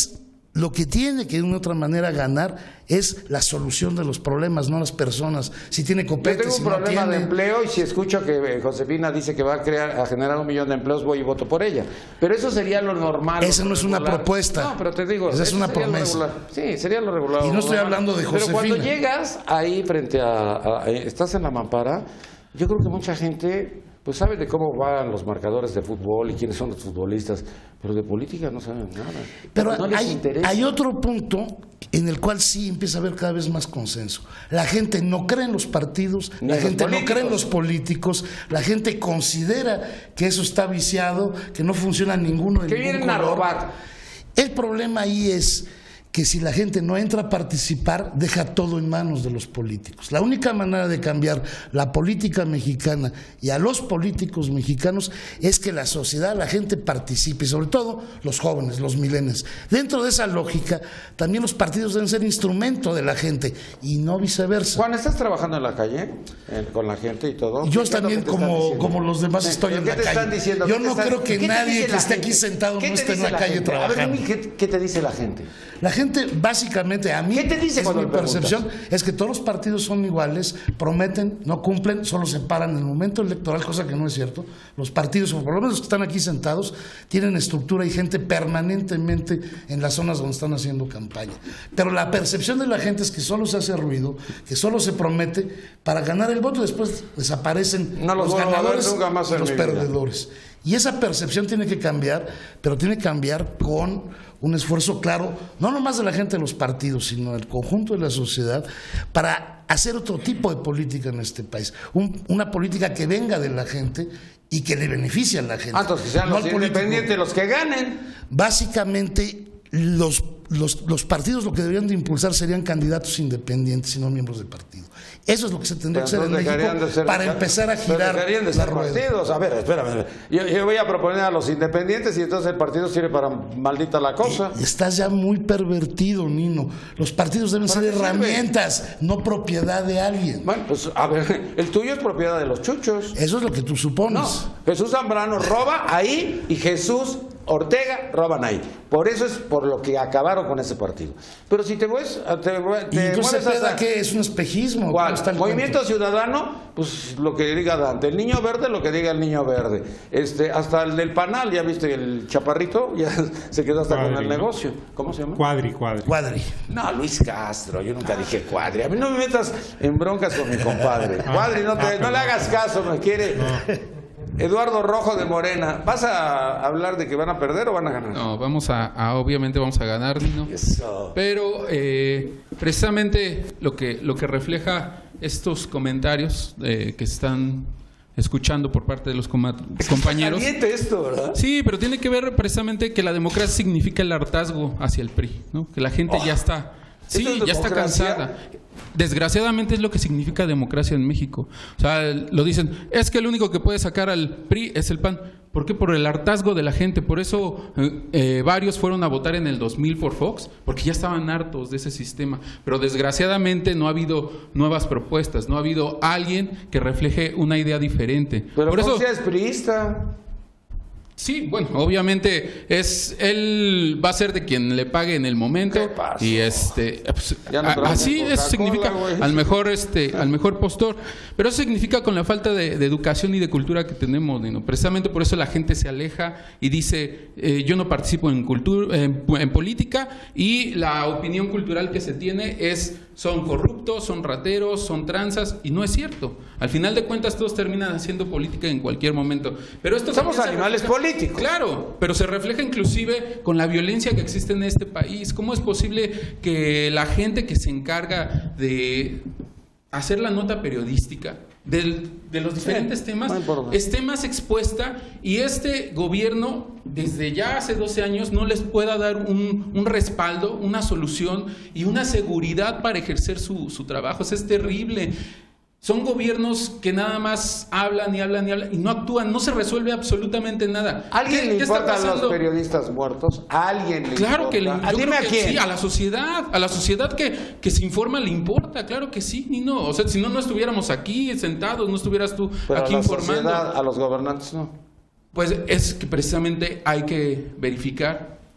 lo que tiene que de una otra manera ganar es la solución de los problemas, no las personas. Si tiene copete, Yo tengo si un no problema tiene. de empleo y si escucho que eh, Josefina dice que va a crear, a generar un millón de empleos, voy y voto por ella. Pero eso sería lo normal. Esa lo no es una regular. propuesta. No, pero te digo, Esa es eso una sería lo promesa. regular. Sí, sería lo regular. Y no estoy lo hablando de normal. Pero cuando Josefina. llegas ahí frente a, a- a- estás en la mampara, yo creo que mucha gente pues sabe de cómo van los marcadores de fútbol y quiénes son los futbolistas, pero de política no saben nada. Pero no les hay, interesa. hay otro punto en el cual sí empieza a haber cada vez más consenso. La gente no cree en los partidos, Ni la en los gente no políticos. cree en los políticos, la gente considera que eso está viciado, que no funciona ninguno de Que ningún vienen a color. robar. El problema ahí es que si la gente no entra a participar, deja todo en manos de los políticos. La única manera de cambiar la política mexicana y a los políticos mexicanos es que la sociedad, la gente participe, sobre todo los jóvenes, los millennials. Dentro de esa lógica, también los partidos deben ser instrumento de la gente y no viceversa. Juan, ¿estás trabajando en la calle eh, con la gente y todo? Yo ¿Qué es lo también, que te están como, diciendo? como los demás, Sí, estoy ¿pero en qué la te están calle. diciendo? Yo ¿Qué te no están- creo que ¿qué te nadie dice que la esté aquí gente? sentado ¿Qué no te esté en dice la calle gente? A ver, trabajando. dime, ¿qué, qué te dice la gente? La gente, básicamente, a mí, ¿Qué te dice es cuando mi le preguntas? percepción, es que todos los partidos son iguales, prometen, no cumplen, solo se paran en el momento electoral, cosa que no es cierto. Los partidos, o por lo menos los que están aquí sentados, tienen estructura y gente permanentemente en las zonas donde están haciendo campaña. Pero la percepción de la gente es que solo se hace ruido, que solo se promete para ganar el voto y después desaparecen No los los vuelvo a ver ganadores nunca más y en los mi vida. perdedores. Y esa percepción tiene que cambiar, pero tiene que cambiar con un esfuerzo claro, no nomás de la gente de los partidos, sino del conjunto de la sociedad, para hacer otro tipo de política en este país. Un- una política que venga de la gente y que le beneficie a la gente. Ah, entonces que sean no los al político. independientes los que ganen. Básicamente, los, los, los partidos lo que deberían de impulsar serían candidatos independientes y no miembros de partido. Eso es lo que se tendría Pero que hacer en entonces dejarían México de ser- para empezar a pero girar dejarían de la ser rueda. partidos. A ver, espérame. Yo, yo voy a proponer a los independientes y entonces el partido sirve para maldita la cosa. Estás ya muy pervertido, Nino. Los partidos deben ¿Para ser qué sirve? herramientas, no propiedad de alguien. Bueno, pues a ver, el tuyo es propiedad de los chuchos. Eso es lo que tú supones. No, Jesús Zambrano roba ahí y Jesús Ortega roban ahí. Por eso es por lo que acabaron con ese partido. Pero si te mueves, te, ¿Y te entonces mueves hasta... qué es un espejismo? ¿Cuál? ¿Cómo está el Movimiento cuento? Ciudadano, pues lo que diga Dante. El niño verde, lo que diga el niño verde. Este, hasta el del panal, ya viste, el chaparrito, ya se quedó hasta con Cuadri, el ¿no? negocio. ¿Cómo se llama? Cuadri, cuadri. Cuadri. No, Luis Castro, yo nunca dije Cuadri. A mí no me metas en broncas con mi compadre. Cuadri, no, te, no le hagas caso, me quiere. Eduardo Rojo de Morena, ¿vas a hablar de que van a perder o van a ganar? No, vamos a, a- obviamente vamos a ganar, Nino. Eso. Pero eh, precisamente lo que, lo que refleja estos comentarios eh, que están escuchando por parte de los coma- compañeros. Caliente esto, ¿verdad? Sí, pero tiene que ver precisamente que la democracia significa el hartazgo hacia el P R I, ¿no? Que la gente ya está, sí, ¿esto es ya está democracia? cansada. Desgraciadamente es lo que significa democracia en México. O sea, lo dicen, es que el único que puede sacar al P R I es el P A N. ¿Por qué? Por el hartazgo de la gente. Por eso eh, eh, varios fueron a votar en el dos mil por Fox, porque ya estaban hartos de ese sistema. Pero desgraciadamente no ha habido nuevas propuestas, no ha habido alguien que refleje una idea diferente. Pero por eso, Fox ya es priista. sí, bueno, obviamente es él va a ser de quien le pague en el momento. ¿Qué pasó? Y este pues, Ya no a- traen así Coca-Cola, eso significa güey. al mejor este al mejor postor, pero eso significa con la falta de, de educación y de cultura que tenemos, Nino. Precisamente por eso la gente se aleja y dice eh, yo no participo en cultura en, en política, y la opinión cultural que se tiene es son corruptos, son rateros, son tranzas, y no es cierto. Al final de cuentas todos terminan haciendo política en cualquier momento. Pero esto Somos también se animales refleja- políticos. Claro, pero se refleja inclusive con la violencia que existe en este país. ¿Cómo es posible que la gente que se encarga de hacer la nota periodística del- de los diferentes Sí, temas no importa. esté más expuesta, y este gobierno desde ya hace doce años no les pueda dar un, un respaldo, una solución y una seguridad para ejercer su, su trabajo? Eso es terrible. Son gobiernos que nada más hablan y hablan y hablan y no actúan, no se resuelve absolutamente nada. ¿A alguien ¿Qué- le qué está importan los pasando? periodistas muertos? ¿A alguien le Claro que le importa? Ah, yo Dime creo a que quién. sí, a la sociedad, a la sociedad que, que se informa le importa, claro que sí, Nino. O sea, si no, no estuviéramos aquí sentados, no estuvieras tú Pero aquí a la informando. sociedad, a los gobernantes no. Pues es que precisamente hay que verificar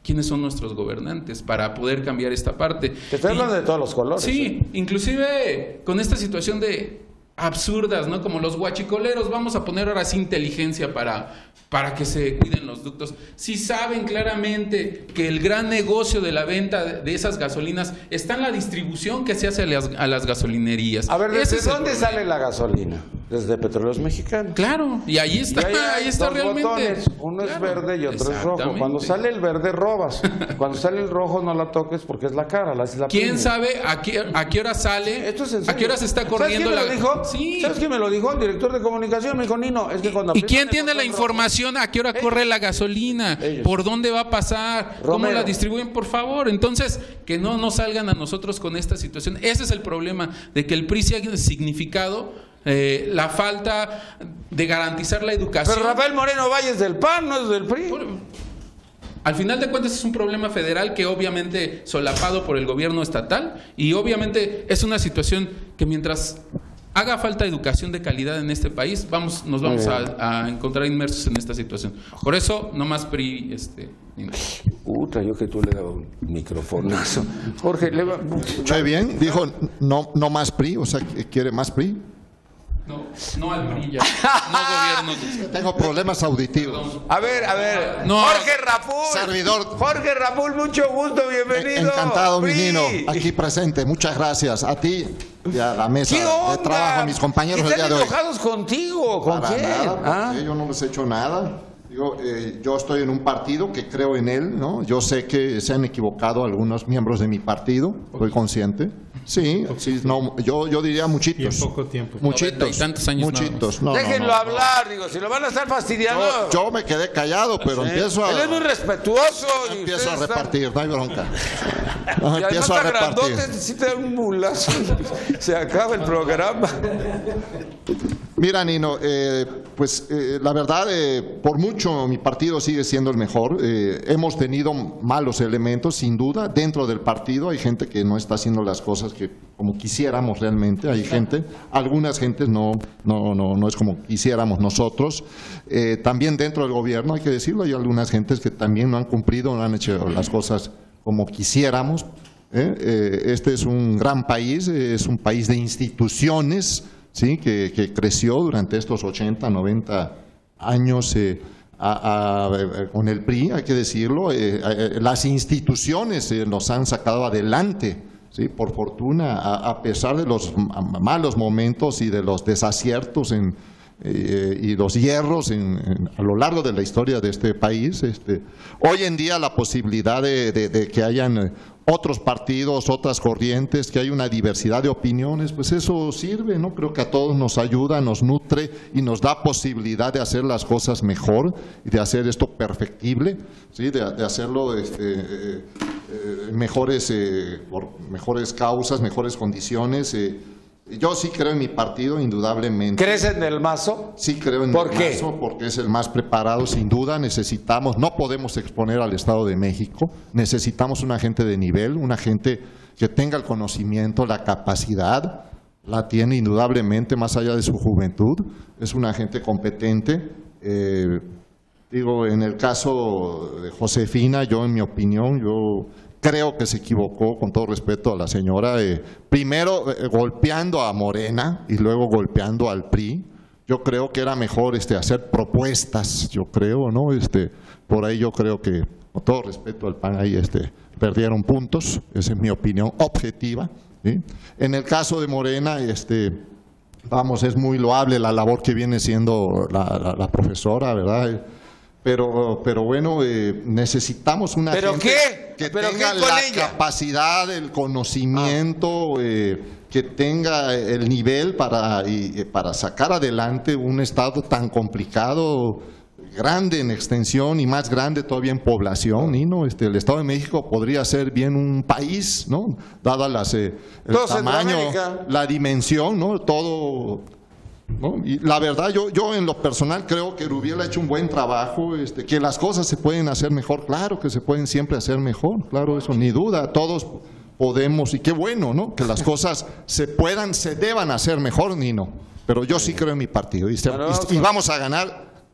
quiénes son nuestros gobernantes para poder cambiar esta parte. Te estoy hablando de todos los colores. Sí, ¿eh? Inclusive con esta situación de absurdas, ¿no? Como los guachicoleros, vamos a poner ahora sí inteligencia para, para que se cuiden los ductos. Si saben claramente que el gran negocio de la venta de esas gasolinas está en la distribución que se hace a las, a las gasolinerías. A ver, Ese ¿desde es el dónde problema. sale la gasolina? Desde Petróleos Mexicanos. Claro, y ahí está, Y ahí hay ahí está dos realmente. botones, uno es Claro, verde y otro es rojo. exactamente. Cuando sale el verde robas, cuando sale el rojo no la toques porque es la cara, la es la ¿Quién piña. sabe a qué, a qué hora sale? Esto es en ¿A serio. qué hora se está corriendo ¿Sabes quién me la lo dijo? Sí. ¿Sabes quién me lo dijo? El director de comunicación me dijo, Nino, es que cuando ¿Y aprietan quién el tiene la botón rojo- información a qué hora corre la gasolina? Ellos. ¿Por dónde va a pasar? ¿Cómo Romero. la distribuyen? Por favor. Entonces, que no nos salgan a nosotros con esta situación. Ese es el problema, de que el P R I se ha significado eh, la falta de garantizar la educación. Pero Rafael Moreno Valle es del P A N, no es del P R I. Al final de cuentas es un problema federal que obviamente solapado por el gobierno estatal y obviamente es una situación que mientras haga falta educación de calidad en este país, vamos, nos vamos a, a encontrar inmersos en esta situación. Por eso, no más P R I. Este, Puta, yo que tú le daba un microfonazo. Jorge, le va... ¿Escuché bien? Dijo no, no más P R I, o sea, que quiere más P R I. No, no al P R I ya. No gobierno. Tengo problemas auditivos. A ver, a ver. No. Jorge Rapul. Servidor. Jorge Rapul, mucho gusto, bienvenido. Encantado, mi P R I. Nino, aquí presente. Muchas gracias a ti y a la mesa ¿Qué onda? de trabajo, a mis compañeros del ¿Están día de hoy. enojados contigo? ¿Con Para quién? nada, ¿por ¿Ah? qué? Yo no les he hecho nada. Yo, eh, yo estoy en un partido que creo en él, ¿no? Yo sé que se han equivocado algunos miembros de mi partido, soy consciente. Sí, sí, no, yo, yo diría muchitos. Y en poco tiempo. Muchitos. Noventa y tantos años nada Muchitos. No, no, Déjenlo no, no. hablar, digo, si lo van a estar fastidiando. Yo, yo me quedé callado, pero empiezo a, Él es muy respetuoso. y empiezo a ustedes están- repartir, no hay bronca. No, Y además empiezo a está repartir. grandote, necesita un mulazo. Se acaba el programa. Mira, Nino, eh, pues eh, la verdad, eh, por mucho mi partido sigue siendo el mejor. Eh, hemos tenido malos elementos, sin duda. Dentro del partido hay gente que no está haciendo las cosas que como quisiéramos realmente. Hay gente, algunas gentes no, no, no, no es como quisiéramos nosotros. Eh, también dentro del gobierno, hay que decirlo, hay algunas gentes que también no han cumplido, no han hecho las cosas como quisiéramos. ¿eh? Eh, este es un gran país, eh, es un país de instituciones, ¿sí? que, que creció durante estos ochenta, noventa años eh, a- a- con el P R I, hay que decirlo. Eh, eh, las instituciones eh, nos han sacado adelante, ¿sí? por fortuna, a, a pesar de los ma- malos momentos y de los desaciertos en, eh, y los hierros en, en- a lo largo de la historia de este país. Este, hoy en día la posibilidad de, de- de que hayan eh, otros partidos, otras corrientes, que hay una diversidad de opiniones, pues eso sirve, ¿no? Creo que a todos nos ayuda, nos nutre y nos da posibilidad de hacer las cosas mejor y de hacer esto perfectible, ¿sí? de, de hacerlo este, eh, eh, mejores, eh, por mejores causas, mejores condiciones. eh. Yo sí creo en mi partido, indudablemente. ¿Crees en el Mazo? Sí creo en ¿Por el qué? Mazo, porque es el más preparado, sin duda. Necesitamos, no podemos exponer al Estado de México. Necesitamos una gente de nivel, una gente que tenga el conocimiento, la capacidad. La tiene indudablemente, más allá de su juventud. Es una gente competente. Eh, digo, en el caso de Josefina, yo en mi opinión, yo creo que se equivocó, con todo respeto a la señora, eh, primero eh, golpeando a Morena y luego golpeando al P R I. Yo creo que era mejor este, hacer propuestas, yo creo, ¿no? Este, por ahí yo creo que, con todo respeto al P A N, ahí este, perdieron puntos, esa es mi opinión objetiva, ¿sí? En el caso de Morena, este, vamos, es muy loable la labor que viene siendo la, la, la profesora, ¿verdad? Pero, pero bueno, eh, necesitamos una ¿Pero gente qué? que ¿Pero tenga qué con la ella? capacidad, el conocimiento, eh, que tenga el nivel para, y, eh, para sacar adelante un estado tan complicado, grande en extensión y más grande todavía en población. Y no, este, el Estado de México podría ser bien un país, ¿no? Dada las, eh, el Todo tamaño, Centroamérica. la dimensión, ¿no? Todo. ¿no? Y la verdad, yo, yo en lo personal creo que Rubiel ha hecho un buen trabajo, este, que las cosas se pueden hacer mejor, claro que se pueden siempre hacer mejor, claro, eso ni duda, todos podemos, y qué bueno, ¿no? Que las cosas se puedan, se deban hacer mejor, Nino, pero yo sí creo en mi partido y, se- Bueno, y- y vamos a ganar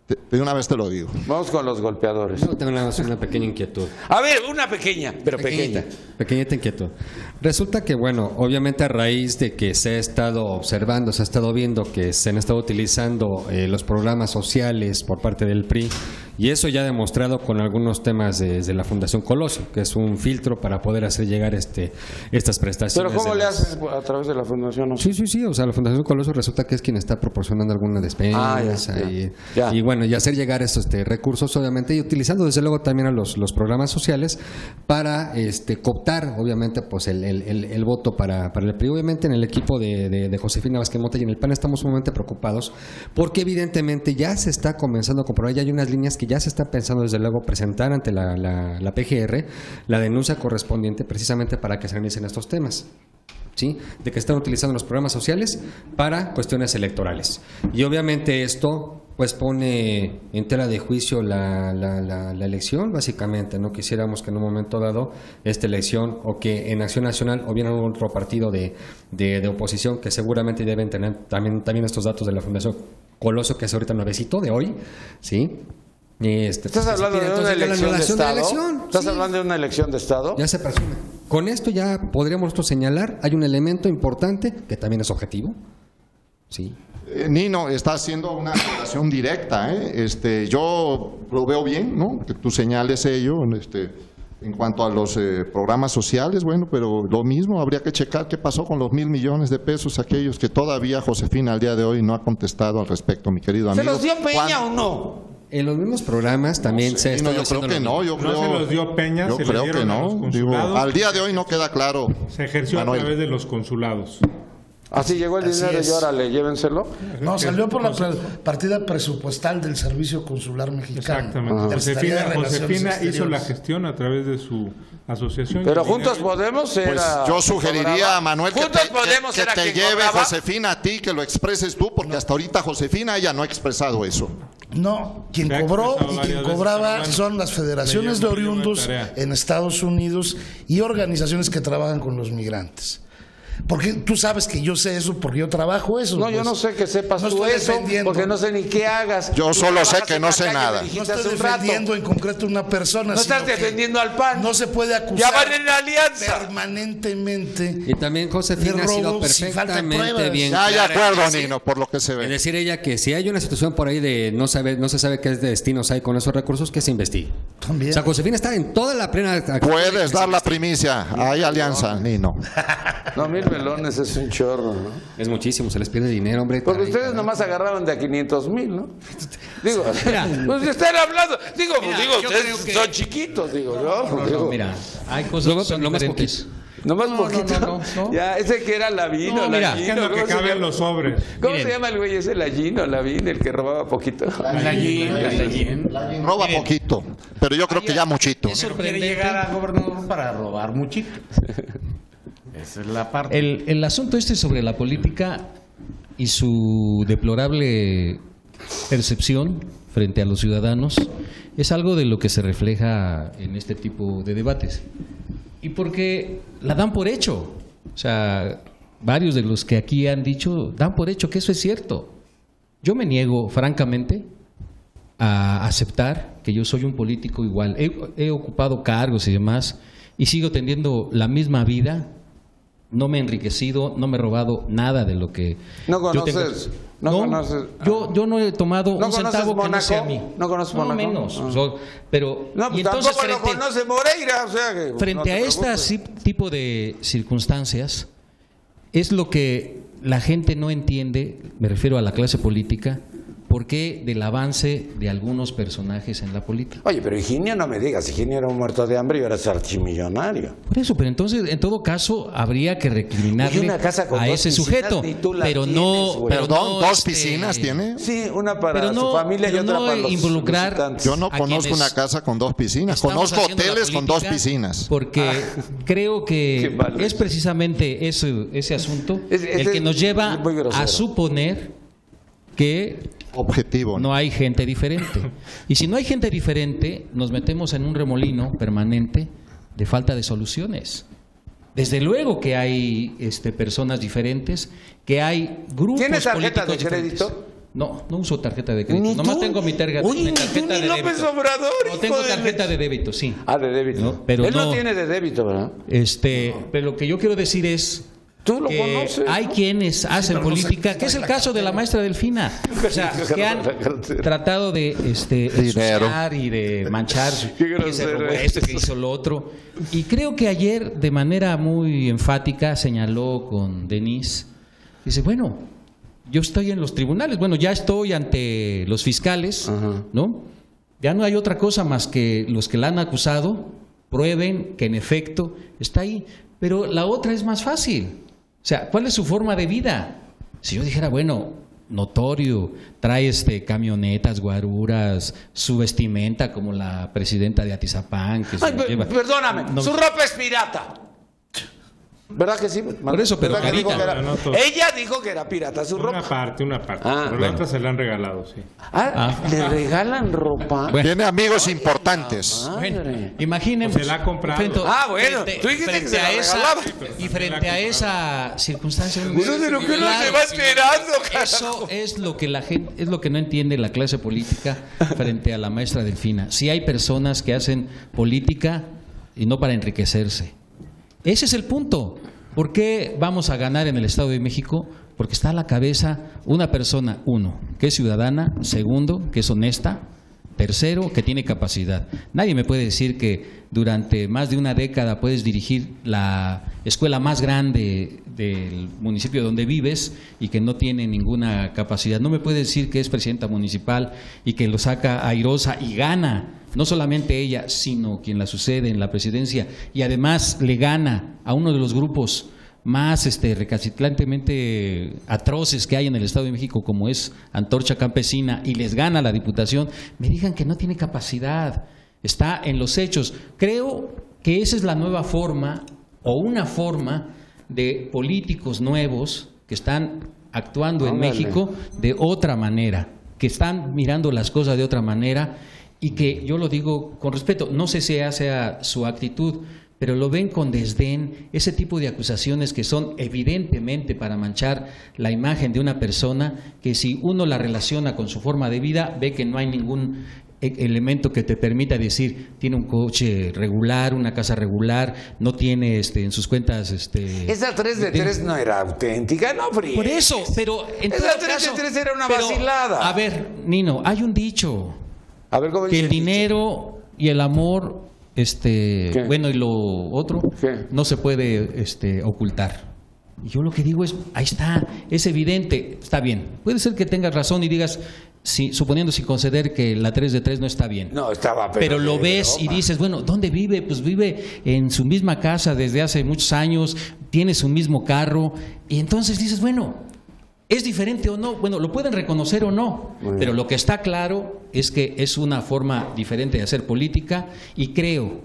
De, de una vez te lo digo. Vamos con los golpeadores. Yo tengo una, una pequeña inquietud. A ver, una pequeña, pero Pequeñita, pequeña. pequeñita inquietud. Resulta que, bueno, obviamente a raíz de que se ha estado observando, se ha estado viendo que se han estado utilizando eh, los programas sociales por parte del P R I, y eso ya demostrado con algunos temas de, de la Fundación Coloso, que es un filtro para poder hacer llegar este estas prestaciones. Pero ¿cómo de le las- haces a través de la fundación? No sé. Sí, sí, sí, o sea, la Fundación Coloso resulta que es quien está proporcionando alguna despensa Ah, ya, y, ya. y bueno, y hacer llegar estos este, recursos, obviamente, y utilizando desde luego también a los, los programas sociales para este cooptar, obviamente, pues el, el, el, el voto para, para el P R I. Obviamente en el equipo de, de, de Josefina Vázquez Mota y en el P A N estamos sumamente preocupados porque evidentemente ya se está comenzando a comprobar, ya hay unas líneas que ya se está pensando desde luego presentar ante la, la, la P G R la denuncia correspondiente precisamente para que se analicen estos temas. ¿Sí? De que están utilizando los programas sociales para cuestiones electorales. Y obviamente esto pues pone en tela de juicio la, la, la, la elección, básicamente. No quisiéramos que en un momento dado esta elección o que en Acción Nacional o bien algún otro partido de, de, de oposición que seguramente deben tener también, también estos datos de la Fundación Coloso, que es ahorita nuevecito de hoy, ¿sí? Este, ¿Estás pues, hablando de entonces, una ya la elección de anulación Estado? la elección, ¿Estás sí. hablando de una elección de Estado? Ya se presume. Con esto ya podríamos nosotros señalar, hay un elemento importante que también es objetivo. Sí. Eh, Nino, está haciendo una relación directa, ¿eh? Este, yo lo veo bien, ¿no? Que tú señales ello, este, en cuanto a los eh, programas sociales, bueno, pero lo mismo, habría que checar qué pasó con los mil millones de pesos, aquellos que todavía Josefina al día de hoy no ha contestado al respecto, mi querido ¿Se amigo. los dio Peña ¿Cuándo? o no? En los mismos programas también se ha Sí, no, estado yo creo haciendo que lo no, mismo. yo No creo, se los dio Peña, yo se le creo dieron que a los no. Digo, consulados. al día de hoy no queda claro. Se ejerció Manuel. a través de los consulados. Así llegó el Así dinero es. y órale, llévenselo. No, salió por la pre- partida presupuestal del Servicio Consular Mexicano. Exactamente. de la Secretaría Josefina, de Relaciones Josefina hizo la Exteriores. gestión a través de su asociación. Pero Y el Juntos dinero- Podemos Pues era... yo sugeriría a Manuel que Juntos te, que- Podemos que era te quien lleve cobraba. Josefina a ti, que lo expreses tú, porque hasta ahorita Josefina ella no ha expresado eso. No, quien Se ha cobró expresado y varias quien veces, cobraba pero bueno, son las federaciones le de llevo- le llevo oriundos tarea. en Estados Unidos y organizaciones que trabajan con los migrantes. Porque tú sabes que yo sé eso porque yo trabajo eso. No, yo pues. no sé que sepas No tú estoy eso, defendiendo. porque no sé ni qué hagas. Yo Tú solo sé trabajas que en no la sé calle, nada. me dijiste No estoy hace un rato. defendiendo en concreto una persona. No estás sino que defendiendo al P A N. No se puede acusar Ya van en la alianza. permanentemente. Y también Josefina De ha sido robo, sin falta de perfectamente pruebas. bien Ya, de clara en acuerdo, decir- Nino, por lo que se en ve. decir ella que si hay una situación por ahí de no sabe, no se sabe qué destinos hay con esos recursos, que se investigue. También. O sea, Josefina está en toda la plena... Puedes dar la primicia. Hay alianza, Nino. No, mil melones es un chorro, ¿no? Es muchísimo, se les pierde dinero, hombre. Porque caray, ustedes caray. nomás agarraron de a quinientos mil, ¿no? Digo, Mira. pues están hablando. Digo, pues Mira, digo, yo ustedes creo que- son chiquitos, digo yo. No, digo, no, mira, hay cosas Luego, que son lo más diferentes. Nomás No, no, poquito. no, no, no. Ya, ese que era Lavín No, o mira, ¿Qué es Lavino. lo que ¿Cómo, se cabe en llama? los sobres? ¿Cómo Miren. se llama el güey ese Lavín o Lavín, el que robaba poquito? Layín, Layín. Roba poquito, pero yo creo que ya muchito. Es Quiere sorprendente. llegar a gobernador para robar muchito. Esa es la parte. El, el asunto este sobre la política y su deplorable percepción frente a los ciudadanos es algo de lo que se refleja en este tipo de debates. Y porque la dan por hecho. O sea, varios de los que aquí han dicho dan por hecho que eso es cierto. Yo me niego, francamente, a aceptar que yo soy un político igual. He, he ocupado cargos y demás y sigo teniendo la misma vida. No me he enriquecido, no me he robado nada de lo que No yo tengo. conoces, no conoces- Yo, yo no he tomado ¿No un conoces centavo que no Mónaco? sea a mí. ¿No conoces No, Mónaco? menos. Ah. So- pero No, pues y entonces tampoco lo frente, conoce Moreira, o sea que... frente no te a este preocupes. tipo de circunstancias es lo que la gente no entiende, me refiero a la clase política, por qué del avance de algunos personajes en la política. Oye, pero Higinio no me digas, Higinio era un muerto de hambre y ahora es archimillonario. Por eso, pero entonces, en todo caso, habría que Y recriminarle una casa con a dos ese piscinas, sujeto. ni tú la Pero tienes, no, güey. pero Perdón, no, ¿dos este, piscinas tiene? Sí, una para Pero no- su familia y pero otra no para los involucrar- visitantes. Yo no a conozco quienes una casa con dos piscinas. Estamos Conozco haciendo la hoteles con dos política piscinas. Porque creo Qué que malo es es. precisamente ese, ese asunto Es- es- el que nos lleva es muy grosero. a suponer que Objetivo. no hay gente diferente. Y si no hay gente diferente, nos metemos en un remolino permanente de falta de soluciones. Desde luego que hay este, personas diferentes, que hay grupos ¿Tienes tarjetas de políticos crédito? diferentes. No, no uso tarjeta de crédito. Ni Nomás tú. tengo mi, targa, Oye, mi ni tú tarjeta ni de López débito. Obrador, No, hijo tengo de tarjeta de débito, sí. Ah, de débito. No, pero Él no, no. tiene de débito, ¿verdad? Este, pero lo que yo quiero decir es Tú lo que conoces, hay ¿no? quienes hacen pero no se política, quita que es el la caso de la maestra Delfina, o sea, que han tratado de este, ensuciar y de manchar, Qué que se grosero robó es. esto, que hizo lo otro. Y creo que ayer, de manera muy enfática, señaló con Denise, dice, bueno, yo estoy en los tribunales, bueno, ya estoy ante los fiscales, Ajá. ¿no? Ya no hay otra cosa más que los que la han acusado prueben que en efecto está ahí. Pero la otra es más fácil. O sea, ¿cuál es su forma de vida? Si yo dijera, bueno, notorio, trae este camionetas, guaruras, su vestimenta como la presidenta de Atizapán. Que se Ay, per- lleva. perdóname, No. su ropa es pirata. ¿Verdad que sí? Por eso, pero ¿Verdad que dijo carita. que era- No, no, todo. Ella dijo que era pirata su Una ropa. parte, una parte. Ah, pero bueno. la otra se la han regalado, sí. Ah, ¿le regalan ropa? Bueno. Tiene amigos importantes. Madre. Imaginen. Pues se la ha comprado. frente- Ah, bueno, frente- tú dijiste que frente se la a esa, regalaba. y frente a esa circunstancia. Eso es de lo que uno Claro, se va esperando, Eso carajo. es lo que la gente, es lo que no entiende la clase política frente a la maestra Delfina. Si hay personas que hacen política y no para enriquecerse. Ese es el punto. ¿Por qué vamos a ganar en el Estado de México? Porque está a la cabeza una persona, uno, que es ciudadana, segundo, que es honesta, tercero, que tiene capacidad. Nadie me puede decir que durante más de una década puedes dirigir la escuela más grande del municipio donde vives y que no tiene ninguna capacidad. No me puede decir que es presidenta municipal y que lo saca airosa y gana. No solamente ella, sino quien la sucede en la presidencia, y además le gana a uno de los grupos más este, recalcitrantemente atroces que hay en el Estado de México, como es Antorcha Campesina, y les gana la diputación, me digan que no tiene capacidad, está en los hechos. Creo que esa es la nueva forma, o una forma, de políticos nuevos que están actuando en Ándale. México de otra manera, que están mirando las cosas de otra manera, y que yo lo digo con respeto, no sé si esa sea su actitud, pero lo ven con desdén, ese tipo de acusaciones que son evidentemente para manchar la imagen de una persona, que si uno la relaciona con su forma de vida, ve que no hay ningún e- elemento que te permita decir, tiene un coche regular, una casa regular, no tiene este en sus cuentas este Esa tres de tres no era auténtica, no, fríes. por eso, pero en Esa todo tres de caso, tres era una pero, vacilada. A ver, Nino, hay un dicho A ver cómo que dice el dinero y el amor, este, ¿Qué? bueno, y lo otro, ¿Qué? no se puede este, ocultar. Y yo lo que digo es, ahí está, es evidente, está bien. Puede ser que tengas razón y digas, si, suponiendo sin conceder que la tres de tres no está bien. No, estaba Pero lo de ves y broma. dices, bueno, ¿dónde vive? Pues vive en su misma casa desde hace muchos años, tiene su mismo carro, y entonces dices, bueno, ¿es diferente o no? Bueno, lo pueden reconocer o no, pero lo que está claro es que es una forma diferente de hacer política, y creo,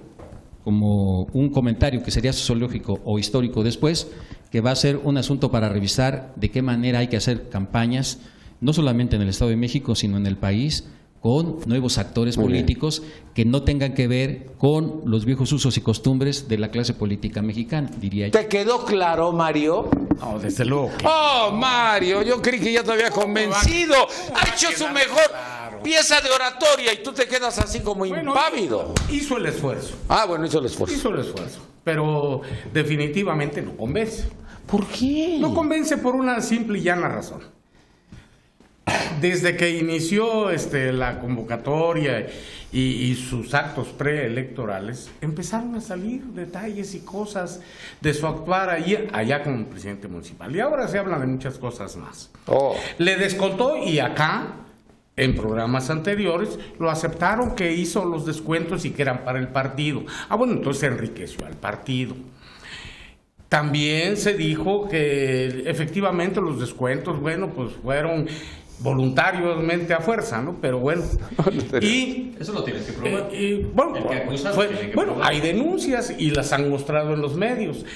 como un comentario que sería sociológico o histórico después, que va a ser un asunto para revisar de qué manera hay que hacer campañas, no solamente en el Estado de México, sino en el país, con nuevos actores Muy bien. políticos que no tengan que ver con los viejos usos y costumbres de la clase política mexicana, diría yo. ¿Te quedó claro, Mario? No, desde luego. que- Oh, Mario, yo creí que ya te había convencido. Ha hecho su mejor pieza de oratoria y tú te quedas así como Bueno, impávido. hizo el esfuerzo, Ah, bueno, hizo el esfuerzo. hizo el esfuerzo, pero definitivamente no convence. ¿Por qué? No convence por una simple y llana razón. Desde que inició este, la convocatoria y, y sus actos preelectorales, empezaron a salir detalles y cosas de su actuar allí, allá como presidente municipal. Y ahora se habla de muchas cosas más. Oh. Le descontó y acá, en programas anteriores, lo aceptaron que hizo los descuentos y que eran para el partido. Ah, bueno, entonces enriqueció al partido. También se dijo que efectivamente los descuentos, bueno, pues fueron voluntariamente a fuerza, ¿no? Pero bueno. Y Eso lo tienes que eh, y, bueno, El que acusa fue- tiene que bueno, probar. hay denuncias y las han mostrado en los medios.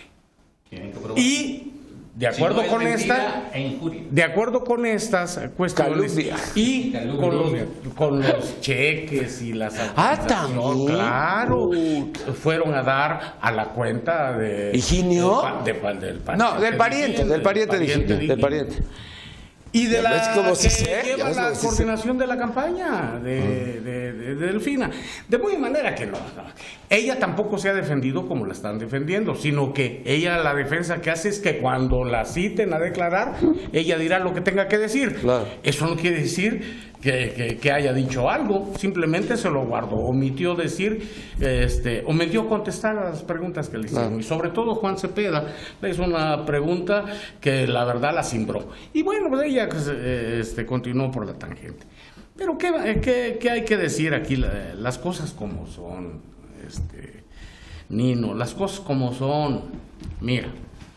Y de acuerdo con esta, de acuerdo con estas cuestiones Calumnia. y Calumnia. con los, con los cheques y las Ah, autorizaciones, ¿también? claro, fueron a dar a la cuenta de ¿Higinio? del pa- de pa- del pa- No, del pariente, del pariente de Higinio, del pariente. Y de Ya la ves cómo que sí sé, ya lleva ves la cómo sí sé. coordinación de la campaña de, de, de- de Delfina. De muy manera que no, no. Ella tampoco se ha defendido como la están defendiendo, sino que ella la defensa que hace es que cuando la citen a declarar, ella dirá lo que tenga que decir. Claro. Eso no quiere decir que, que- que haya dicho algo, simplemente se lo guardó, omitió decir, este, omitió contestar a las preguntas que le hicieron. Claro. Y sobre todo Juan Cepeda le hizo una pregunta que la verdad la cimbró. Y bueno, pues ella eh, este, continuó por la tangente. Pero ¿qué, qué, qué hay que decir aquí? La- Las cosas como son, este, Nino, las cosas como son. Mira,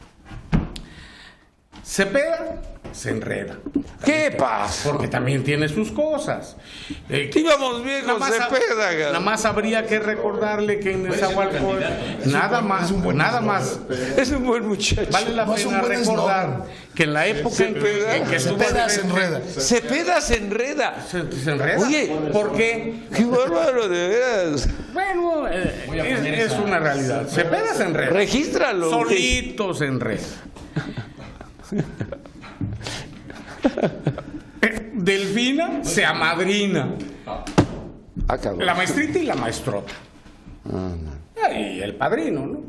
Cepeda se enreda. ¿Qué pasa? Porque también tiene sus cosas. Eh, Íbamos bien Nada con más, Cepeda, nada cara. más habría que recordarle que en Nezahualcóyotl, nada más, nada más, Es un buen muchacho. vale la No es un pena buen recordar eslogan. que en la época en que, en que estuvo Cepeda al se frente- enreda. Cepeda se enreda. Se, se enreda. Oye. ¿Por qué? Qué bárbaro, de veras. Bueno, eh, es, es una realidad. Cepeda se enreda. Regístralo. güey. Solito se enreda. Eh, Delfina se amadrina. Ah, cabrón. La maestrita y la maestrota. Ah, Y el padrino, ¿no?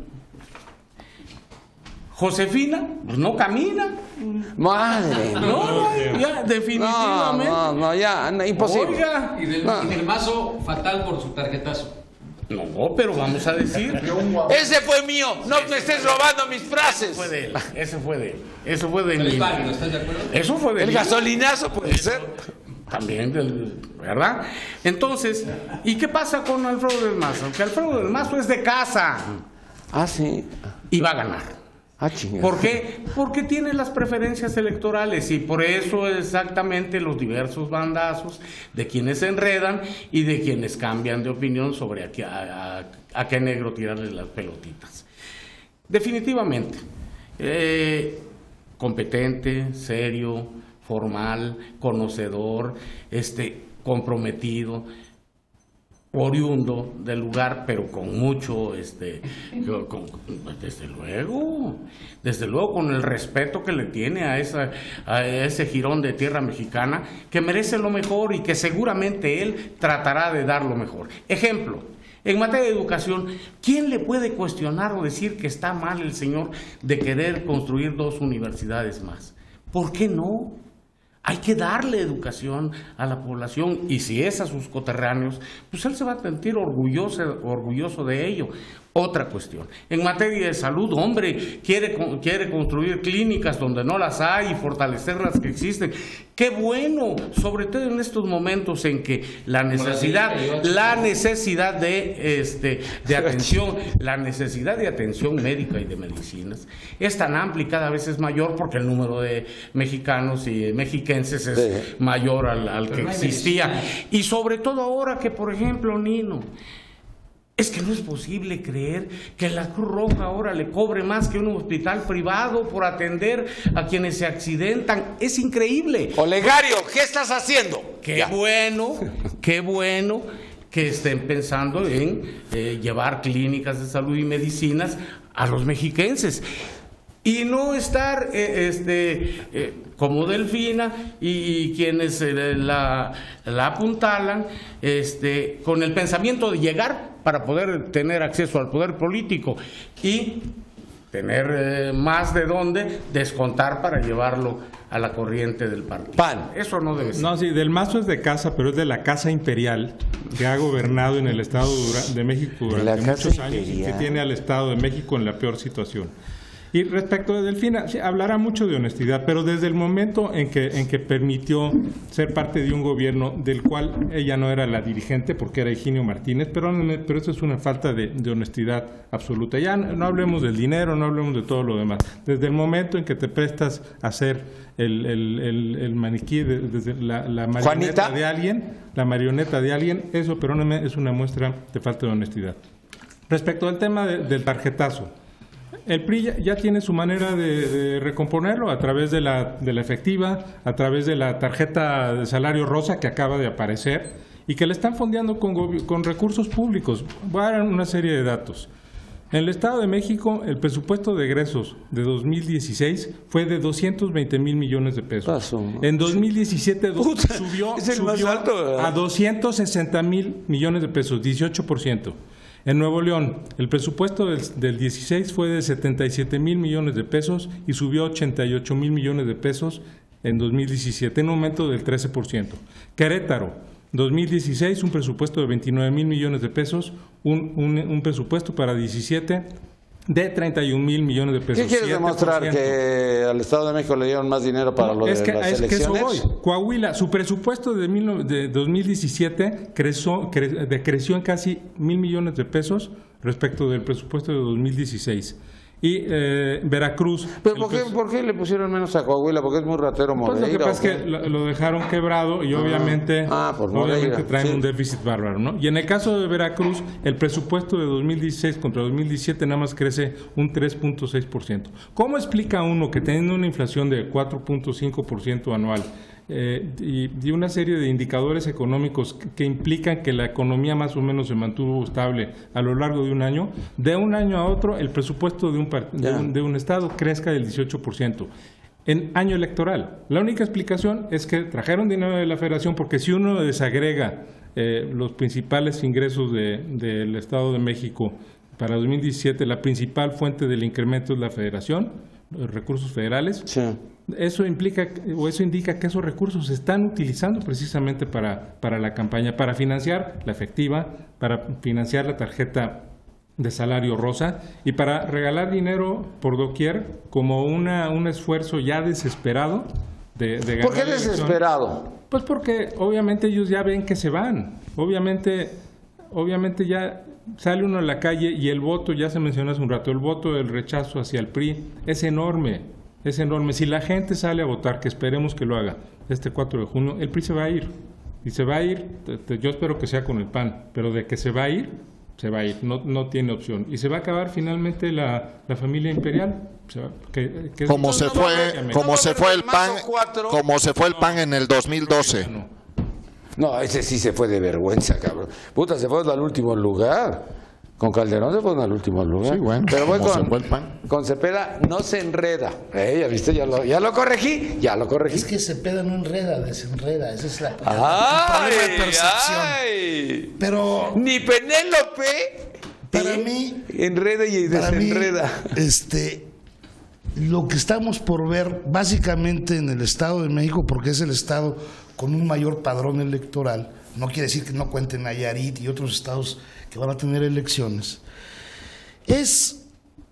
Josefina, pues no camina. Madre. No, no, ya, No, definitivamente. no, no, ya, no, imposible. Oiga, Y del, No. y del mazo fatal por su tarjetazo. no, pero vamos a decir. Ese fue mío. No me estés robando mis frases. Fue de él, ese fue de él. Eso fue de Pero es mí. válido, ¿estás de acuerdo? Eso fue de El mí. gasolinazo puede ser. También, del- ¿verdad? Entonces, ¿y qué pasa con Alfredo del Mazo? Que Alfredo del Mazo es de casa Ah, sí. y va a ganar. Ah, chingada. ¿Por qué? Porque tiene las preferencias electorales y por eso exactamente los diversos bandazos de quienes se enredan y de quienes cambian de opinión sobre a qué, a, a- a qué negro tirarle las pelotitas. Definitivamente, eh, competente, serio, formal, conocedor, este, comprometido, oriundo del lugar, pero con mucho, este, con- con- desde luego, desde luego con el respeto que le tiene a, esa, a ese jirón de tierra mexicana, que merece lo mejor y que seguramente él tratará de dar lo mejor. Ejemplo, en materia de educación, ¿quién le puede cuestionar o decir que está mal el señor de querer construir dos universidades más? ¿Por qué no? Hay que darle educación a la población y si es a sus coterráneos, pues él se va a sentir orgulloso, orgulloso de ello. Otra cuestión, en materia de salud, hombre, quiere, con- quiere construir clínicas donde no las hay y fortalecer las que existen. ¡Qué bueno! Sobre todo en estos momentos en que la necesidad, la necesidad de, este, de atención, la necesidad de atención médica y de medicinas es tan amplia y cada vez es mayor porque el número de mexicanos y mexiquenses es Sí. mayor al, al que existía. Y sobre todo ahora que, por ejemplo, Nino, es que no es posible creer que la Cruz Roja ahora le cobre más que un hospital privado por atender a quienes se accidentan. Es increíble. Olegario, ¿qué estás haciendo? Qué Ya. bueno, qué bueno que estén pensando en eh, llevar clínicas de salud y medicinas a los mexiquenses. Y no estar eh, este, eh, como Delfina y, y quienes eh, la, la apuntalan este, con el pensamiento de llegar para poder tener acceso al poder político y tener eh, más de dónde descontar para llevarlo a la corriente del partido. Pan. Eso no debe ser. No, sí, del Mazo es de casa, pero es de la Casa Imperial, que ha gobernado en el Estado dura- de México De la durante Casa muchos años y que Imperial. tiene al Estado de México en la peor situación. Y respecto de Delfina, sí, hablará mucho de honestidad, pero desde el momento en que, en que permitió ser parte de un gobierno del cual ella no era la dirigente, porque era Higinio Martínez, pero, pero eso es una falta de, de honestidad absoluta. Ya no, no hablemos del dinero, no hablemos de todo lo demás. Desde el momento en que te prestas a ser el, el, el, el maniquí, de, desde la, la marioneta Juanita. de alguien, la marioneta de alguien, eso, perdóname, es una muestra de falta de honestidad. Respecto al tema de- del tarjetazo, el P R I ya, ya tiene su manera de, de recomponerlo a través de la, de la efectiva, a través de la tarjeta de salario rosa que acaba de aparecer y que le están fondeando con, gobi- con recursos públicos. Voy a dar una serie de datos. En el Estado de México, el presupuesto de egresos de dos mil dieciséis fue de doscientos veinte mil millones de pesos. Paso, ¿no? En dos mil diecisiete Puta, subió, es el subió más alto, ¿verdad? a doscientos sesenta mil millones de pesos, dieciocho por ciento. En Nuevo León, el presupuesto del, del dieciséis fue de setenta y siete mil millones de pesos y subió a ochenta y ocho mil millones de pesos en dos mil diecisiete, en un aumento del trece por ciento. Querétaro, dos mil dieciséis, un presupuesto de veintinueve mil millones de pesos, un, un, un presupuesto para diecisiete de treinta y un mil millones de pesos. ¿Qué quieres siete por ciento. demostrar? ¿Que al Estado de México le dieron más dinero para lo de es que, las es que eso elecciones? voy. Coahuila, su presupuesto de, mil, de dos mil diecisiete creció, cre, decreció en casi mil millones de pesos respecto del presupuesto de dos mil dieciséis. Y eh, Veracruz... ¿Pero por qué, por qué le pusieron menos a Coahuila? ¿Porque es muy ratero Moreira? Pues lo que pasa es ¿o que lo, lo dejaron quebrado y ah, obviamente, ah, por obviamente traen sí. un déficit bárbaro, ¿no? Y en el caso de Veracruz, el presupuesto de dos mil dieciséis contra dos mil diecisiete nada más crece un tres punto seis por ciento. ¿Cómo explica uno que teniendo una inflación de cuatro punto cinco por ciento anual eh, y, y una serie de indicadores económicos que, que implican que la economía más o menos se mantuvo estable a lo largo de un año, de un año a otro el presupuesto de un, de un, de un estado crezca del dieciocho por ciento? En año electoral. La única explicación es que trajeron dinero de la Federación, porque si uno desagrega eh, los principales ingresos de, del Estado de México para dos mil diecisiete, la principal fuente del incremento es la Federación, los recursos federales. Sí. Eso implica o eso indica que esos recursos se están utilizando precisamente para, para la campaña, para financiar la efectiva, para financiar la tarjeta de salario rosa y para regalar dinero por doquier como una, un esfuerzo ya desesperado de, de ganar. ¿Por qué la elección. desesperado? Pues porque obviamente ellos ya ven que se van, obviamente, obviamente ya sale uno a la calle y el voto, ya se mencionó hace un rato, el voto del rechazo hacia el P R I es enorme, es enorme. Si la gente sale a votar, que esperemos que lo haga este cuatro de junio, el P R I se va a ir, y se va a ir, yo espero que sea con el P A N, pero de que se va a ir, se va a ir, no, no tiene opción. Y se va a acabar finalmente la, la familia imperial. Se va, que, que como es, se no, fue, no, no, como no, se no, fue el no, P A N, cuatro. como se fue el P A N en el dos mil doce. no. No, ese sí se fue de vergüenza, cabrón. Puta, se fue al último lugar. Con Calderón se fue al último lugar. Sí, bueno, pero voy como con, se fue el P A N. con Cepeda no se enreda. Eh, ya viste, ya lo, ya lo corregí, ya lo corregí. Es que Cepeda no enreda, desenreda. Esa es la, ¡Ay! el problema de percepción. ¡Ay! Pero Ni Penélope para eh, mí, enreda y para mí, desenreda. este, lo que estamos por ver básicamente en el Estado de México, porque es el estado con un mayor padrón electoral, no quiere decir que no cuenten Nayarit y otros estados que van a tener elecciones, es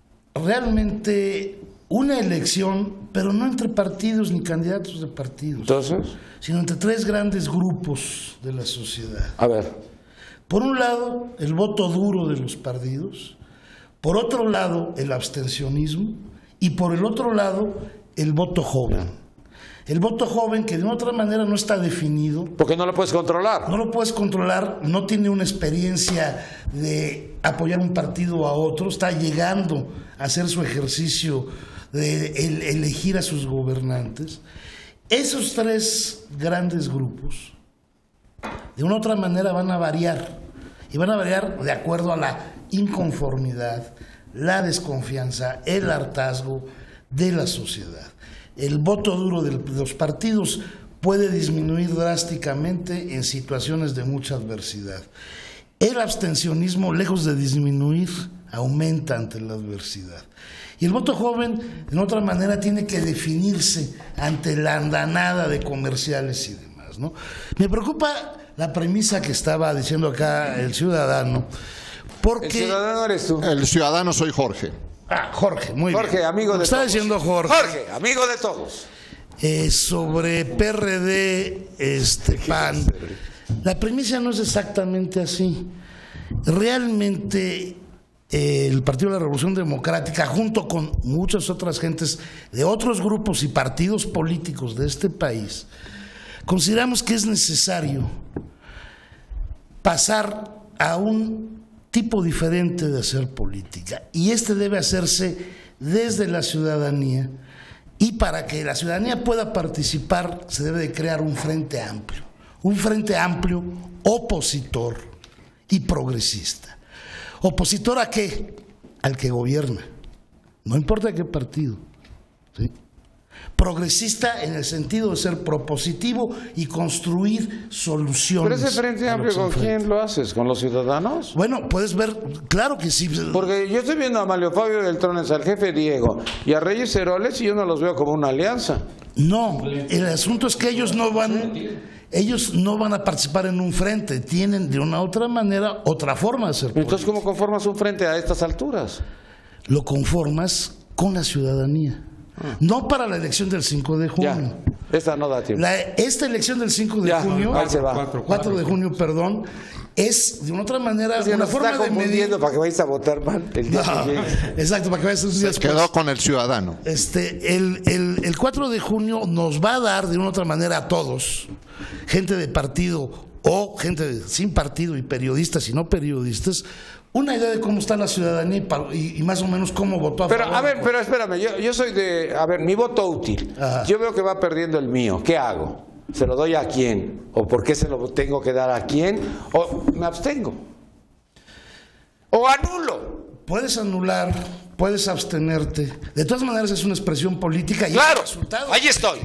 realmente una elección, pero no entre partidos ni candidatos de partidos, Entonces, sino entre tres grandes grupos de la sociedad. a ver, Por un lado, el voto duro de los partidos, por otro lado, el abstencionismo, y por el otro lado, el voto joven. El voto joven que de una otra manera no está definido, porque no lo puedes controlar. no lo puedes controlar, no tiene una experiencia de apoyar un partido a otro, está llegando a hacer su ejercicio de el, elegir a sus gobernantes. Esos tres grandes grupos, de una u otra manera van a variar, y van a variar de acuerdo a la inconformidad, la desconfianza, el hartazgo de la sociedad. El voto duro de los partidos puede disminuir drásticamente en situaciones de mucha adversidad. El abstencionismo, lejos de disminuir, aumenta ante la adversidad. Y el voto joven, de otra manera, tiene que definirse ante la andanada de comerciales y demás, ¿no? Me preocupa la premisa que estaba diciendo acá el ciudadano, porque... El ciudadano eres tú. El ciudadano soy Jorge. Ah, Jorge, muy Jorge, bien. amigo de Está todos. diciendo Jorge. Jorge, amigo de todos. Eh, sobre P R D, este, P A N. La premisa no es exactamente así. Realmente eh, el Partido de la Revolución Democrática, junto con muchas otras gentes de otros grupos y partidos políticos de este país, consideramos que es necesario pasar a un tipo diferente de hacer política, y este debe hacerse desde la ciudadanía, y para que la ciudadanía pueda participar se debe de crear un frente amplio, un frente amplio opositor y progresista. ¿Opositor a qué? al que gobierna, no importa qué partido, ¿sí? Progresista en el sentido de ser propositivo y construir soluciones. Pero ese Frente Amplio, ¿con quién lo haces? ¿Con los ciudadanos? Bueno, puedes ver, claro que sí. Porque yo estoy viendo a Mario Fabio Beltrones, al jefe Diego y a Reyes Heroles y yo no los veo como una alianza. No, el asunto es que ellos no van, ellos no van a participar en un frente, tienen de una u otra manera otra forma de ser política. Entonces, ¿cómo conformas un frente a estas alturas? Lo conformas con la ciudadanía. No para la elección del cinco de junio. Ya, esta no da tiempo. La, esta elección del cinco de Ya, junio, ahí se va. cuatro de junio, perdón, es de una otra manera Es que una nos forma está de medir. confundiendo para que vayáis a votar mal el día No, que llegue. exacto, para que vayas unos días Se quedó después. con el ciudadano. Este, el, el, el cuatro de junio nos va a dar de una u otra manera a todos, gente de partido o gente de- sin partido y periodistas y no periodistas, una idea de cómo está la ciudadanía y, pa- y- y más o menos cómo votó a Pero, favor. a ver, pero espérame, yo, yo soy de... A ver, mi voto útil. Ajá. Yo veo que va perdiendo el mío. ¿Qué hago? ¿Se lo doy a quién? ¿O por qué se lo tengo que dar a quién? ¿O me abstengo? ¿O anulo? Puedes anular, puedes abstenerte. De todas maneras es una expresión política y Claro, es un resultado. ahí estoy.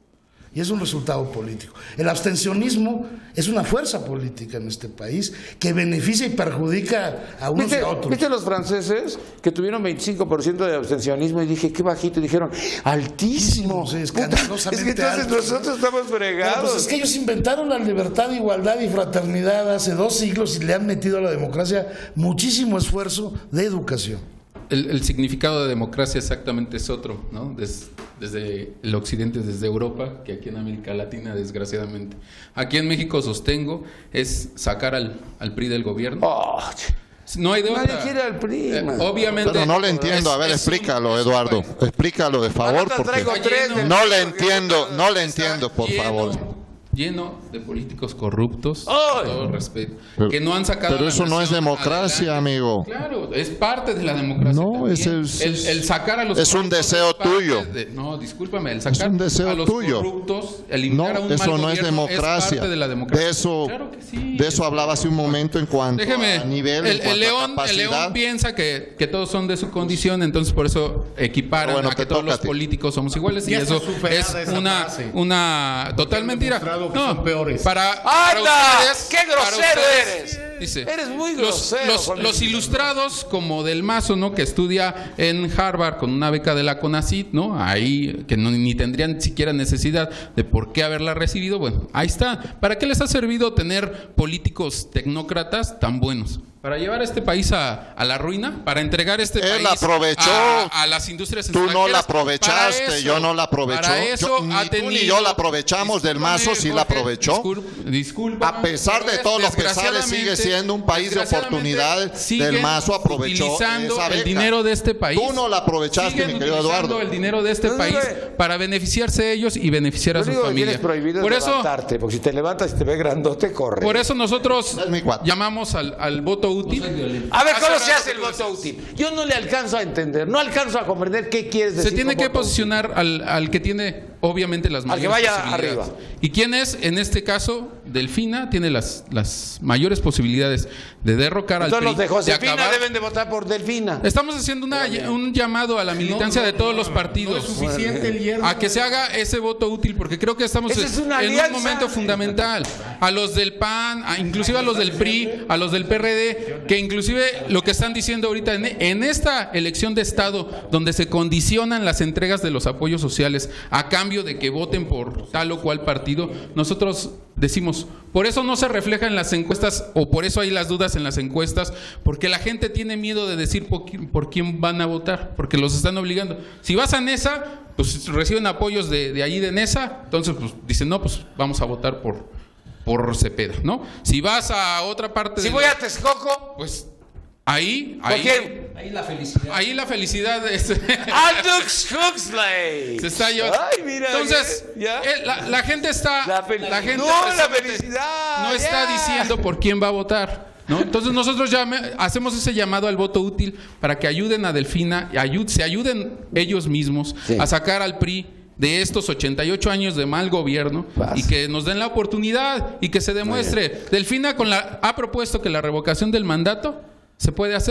Y es un resultado político. El abstencionismo es una fuerza política en este país que beneficia y perjudica a unos y ¿Viste, a otros. ¿Viste los franceses que tuvieron veinticinco por ciento de abstencionismo? Y dije, qué bajito. Y dijeron, altísimo. Sí, Puta, escandalosamente es que entonces alto. nosotros estamos Pero, fregados. pues es que ellos inventaron la libertad, igualdad y fraternidad hace dos siglos y le han metido a la democracia muchísimo esfuerzo de educación. El, el significado de democracia exactamente es otro, ¿no? Des- desde el occidente, desde Europa, que aquí en América Latina, desgraciadamente. Aquí en México sostengo es sacar al, al P R I del gobierno. Oh, No hay de nadie otra. quiere al P R I, Eh, man. obviamente. Pero no le entiendo. A ver, es- es un- explícalo, es un Eduardo. país Explícalo de favor, Ahorita porque traigo tres del- no le entiendo, no le entiendo, por lleno- favor. Lleno de políticos corruptos, ¡Ay! con todo respeto, Pero- que no han sacado. pero a la eso no es nación democracia, adelante. amigo. Claro, es parte de la democracia. No, también. ese es- el, el sacar a los es un corruptos deseo es parte tuyo. de- no, discúlpame, el sacar un deseo a los tuyo. corruptos, No, eliminar a un eso mal no es gobierno, democracia. parte de la democracia. De eso, Claro que sí. de eso hablaba hace un momento en cuanto Déjeme, a nivel, el, en cuanto el león, a el león capacidad. piensa que, que todos son de su condición, entonces por eso equiparan Bueno, a que te todos toca los a ti. políticos somos iguales y Ya está eso superada es esa una, frase. una total han mentira. demostrado que No, son peores. para, para ¡Anda! ustedes, ¡Qué para grosero ustedes, eres! Dice, Eres muy los, grosero los, con los el- ilustrados como Del Mazo, ¿no? Que estudia en Harvard con una beca de la CONACYT, ¿no? Ahí que no, ni tendrían siquiera necesidad de por qué haberla recibido. Bueno, ahí está. ¿Para qué les ha servido tener políticos tecnócratas tan buenos? ¿Para llevar a este país a, a la ruina? ¿Para entregar este Él país aprovechó. a, a las industrias Tú no extranjeras? la aprovechaste, Para eso- yo no la aprovecho. para eso Yo- ni ha tú ni tenido- yo la aprovechamos, Del Mazo sí la Jorge, aprovechó. discul- disculpa, A pesar de pero todos los pesares, desgraciadamente- sigue siendo un país de desgraciadamente oportunidades. siguen Del Mazo aprovechó utilizando esa el beca. dinero de este país. Tú no la aprovechaste, Siguen mi querido utilizando Eduardo. el dinero de este No, país no, no. para beneficiarse ellos y beneficiar a Lo sus único que familias. tienes prohibido Por es eso, levantarte, porque si te levantas y te ve grandote, corre. por eso nosotros Es mi cuate. llamamos al, al voto útil. A ver, Hace ¿cómo rato se hace que el lo voto dices. útil? Yo no le alcanzo a entender, no alcanzo a comprender qué quieres decir. Se tiene con que voto útil. posicionar al, al que tiene, obviamente, las Al mayores que vaya posibilidades. arriba. ¿Y quién es? En este caso, Delfina tiene las, las mayores posibilidades de derrocar Entonces al los de P R I, Josefina acabar- deben de votar por Delfina. Estamos haciendo una- un llamado a la militancia de todos los partidos. No es suficiente el hierro. A que se haga ese voto útil, porque creo que estamos Esa es una en alianza. un momento fundamental. A los del P A N, a- inclusive a los del P R I, a los del P R D, que inclusive lo que están diciendo ahorita en, en esta elección de Estado, donde se condicionan las entregas de los apoyos sociales a cambio de que voten por tal o cual partido, nosotros decimos, por eso no se refleja en las encuestas, o por eso hay las dudas en las encuestas, porque la gente tiene miedo de decir por, qui- por quién van a votar, porque los están obligando. Si vas a Nesa, pues reciben apoyos de, de allí de Nesa, entonces pues dicen, no, pues vamos a votar por, por Cepeda, ¿no? Si vas a otra parte Si de voy la- a Texcoco, pues ahí, ¿por ahí, quién? Ahí la felicidad. ahí la felicidad es- Aldous Huxley. se está llevando. Ay, mira. Entonces, ¿ya? eh, la, la gente está, La fel- la gente No, la precisamente felicidad, no está ya. diciendo por quién va a votar, ¿no? Entonces nosotros llame- hacemos ese llamado al voto útil para que ayuden a Delfina, y ayud- se ayuden ellos mismos Sí. a sacar al P R I de estos ochenta y ocho años de mal gobierno Vas. y que nos den la oportunidad y que se demuestre. Delfina con la, ha propuesto que la revocación del mandato se puede hacer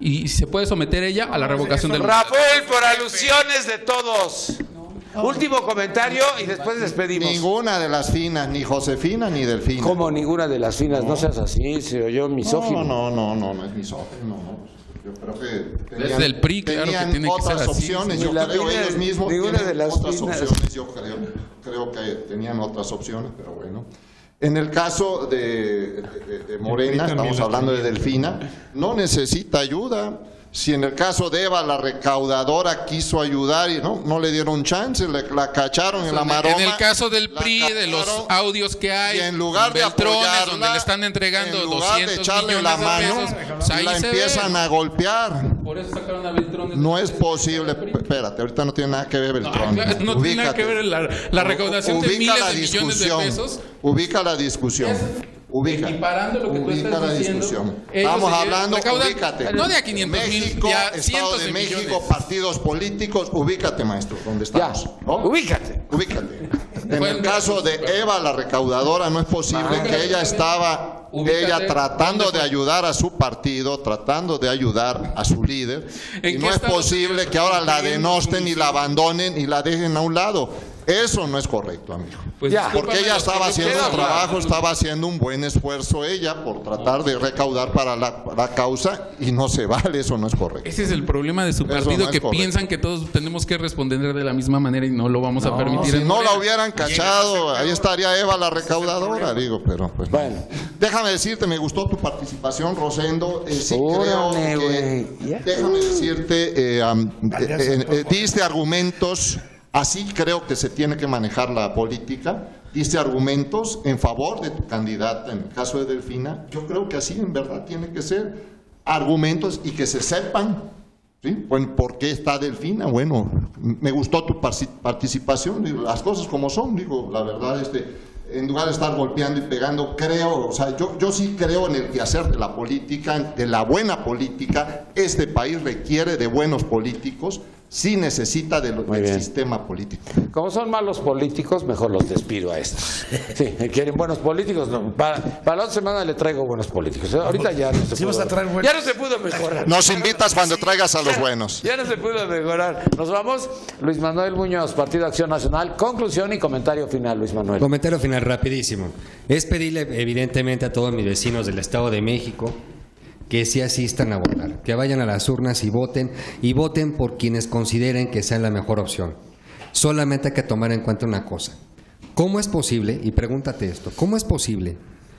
y se puede someter ella a la revocación del mandato. Rafael, por alusiones de todos. Último comentario y después despedimos. Ninguna de las finas, ni Josefina ni Delfina. Como ninguna de las finas, no, no seas así, se oyó misógino. No, no, no, no, no es misógino, no. Yo creo que tenían, desde el P R I, claro que tiene que ser otras así. opciones. Yo la creo vida, ellos mismos ninguna tienen de las otras finas. opciones. Yo creo, creo que tenían otras opciones, pero bueno. En el caso de, de, de Morena, estamos hablando de Delfina, no necesita ayuda. Si en el caso de Eva, la recaudadora quiso ayudar y no, no le dieron chance, le, la cacharon en la maroma. En el caso del P R I, de los audios que hay, y en lugar de Beltrones, apoyarla, donde le están entregando en lugar de doscientos echarle millones la de mano, pesos, pues ahí la se empiezan ve. a golpear. Por eso sacaron a Beltrones. No es posible, espérate, ahorita no tiene nada que ver Beltrones. No, no tiene nada que ver la, la recaudación de miles de millones de pesos. Ubica la discusión. Ubica, equiparando lo que tú ubica estás la diciendo, discusión. ellos Estamos se hablando, recaudan, ubícate. no de a quinientos mil, México, ya Estado cientos de, de México, millones. partidos políticos, ubícate, maestro, donde estamos. Ya, ¿no? ubícate. Ubícate. En Bueno, el caso de Eva, la recaudadora, no es posible Ah, que ella estaba, ubícate, ella tratando ¿dónde de fue? ayudar a su partido, tratando de ayudar a su líder, ¿En y qué no es estado posible se- que ahora la en denosten y la abandonen y la dejen a un lado. Eso no es correcto, amigo. Pues Ya. discúlpame, Porque ella los estaba haciendo queda un claro. trabajo, estaba haciendo un buen esfuerzo ella por tratar de recaudar para la, la causa y no se vale, eso no es correcto. Ese es el problema de su Eso partido, no es que correcto. piensan que todos tenemos que responder de la misma manera y no lo vamos a permitir. Si en no la Morena. hubieran cachado, ahí estaría Eva la recaudadora, digo, pero pues. Bueno. Déjame decirte, me gustó tu participación, Rosendo. Eh, sí Órale, creo que, güey. Ya. déjame decirte, eh, um, eh, eh, eh, diste argumentos. Así creo que se tiene que manejar la política. Diste argumentos en favor de tu candidata, en el caso de Delfina. Yo creo que así en verdad tiene que ser. Argumentos y que se sepan, ¿sí? Bueno, ¿por qué está Delfina? Bueno, me gustó tu parci- participación. Digo, las cosas como son, digo, la verdad, este, en lugar de estar golpeando y pegando, creo, o sea, yo, yo sí creo en el quehacer de la política, de la buena política. Este país requiere de buenos políticos. Sí necesita de lo- Muy del bien. sistema político. Como son malos políticos, mejor los despido a estos. Sí, quieren buenos políticos. No. Para, para la otra semana le traigo buenos políticos. Ahorita ya no se Sí pudo. vas a traer buenos. Ya no se pudo mejorar. Nos invitas cuando traigas a los buenos. Ya no se pudo mejorar. Nos vamos. Luis Manuel Muñoz, Partido Acción Nacional. Conclusión y comentario final, Luis Manuel. Comentario final rapidísimo. Es pedirle evidentemente a todos mis vecinos del Estado de México que sí asistan a votar, que vayan a las urnas y voten, y voten por quienes consideren que sea la mejor opción. Solamente hay que tomar en cuenta una cosa. ¿Cómo es posible, y pregúntate esto, cómo es posible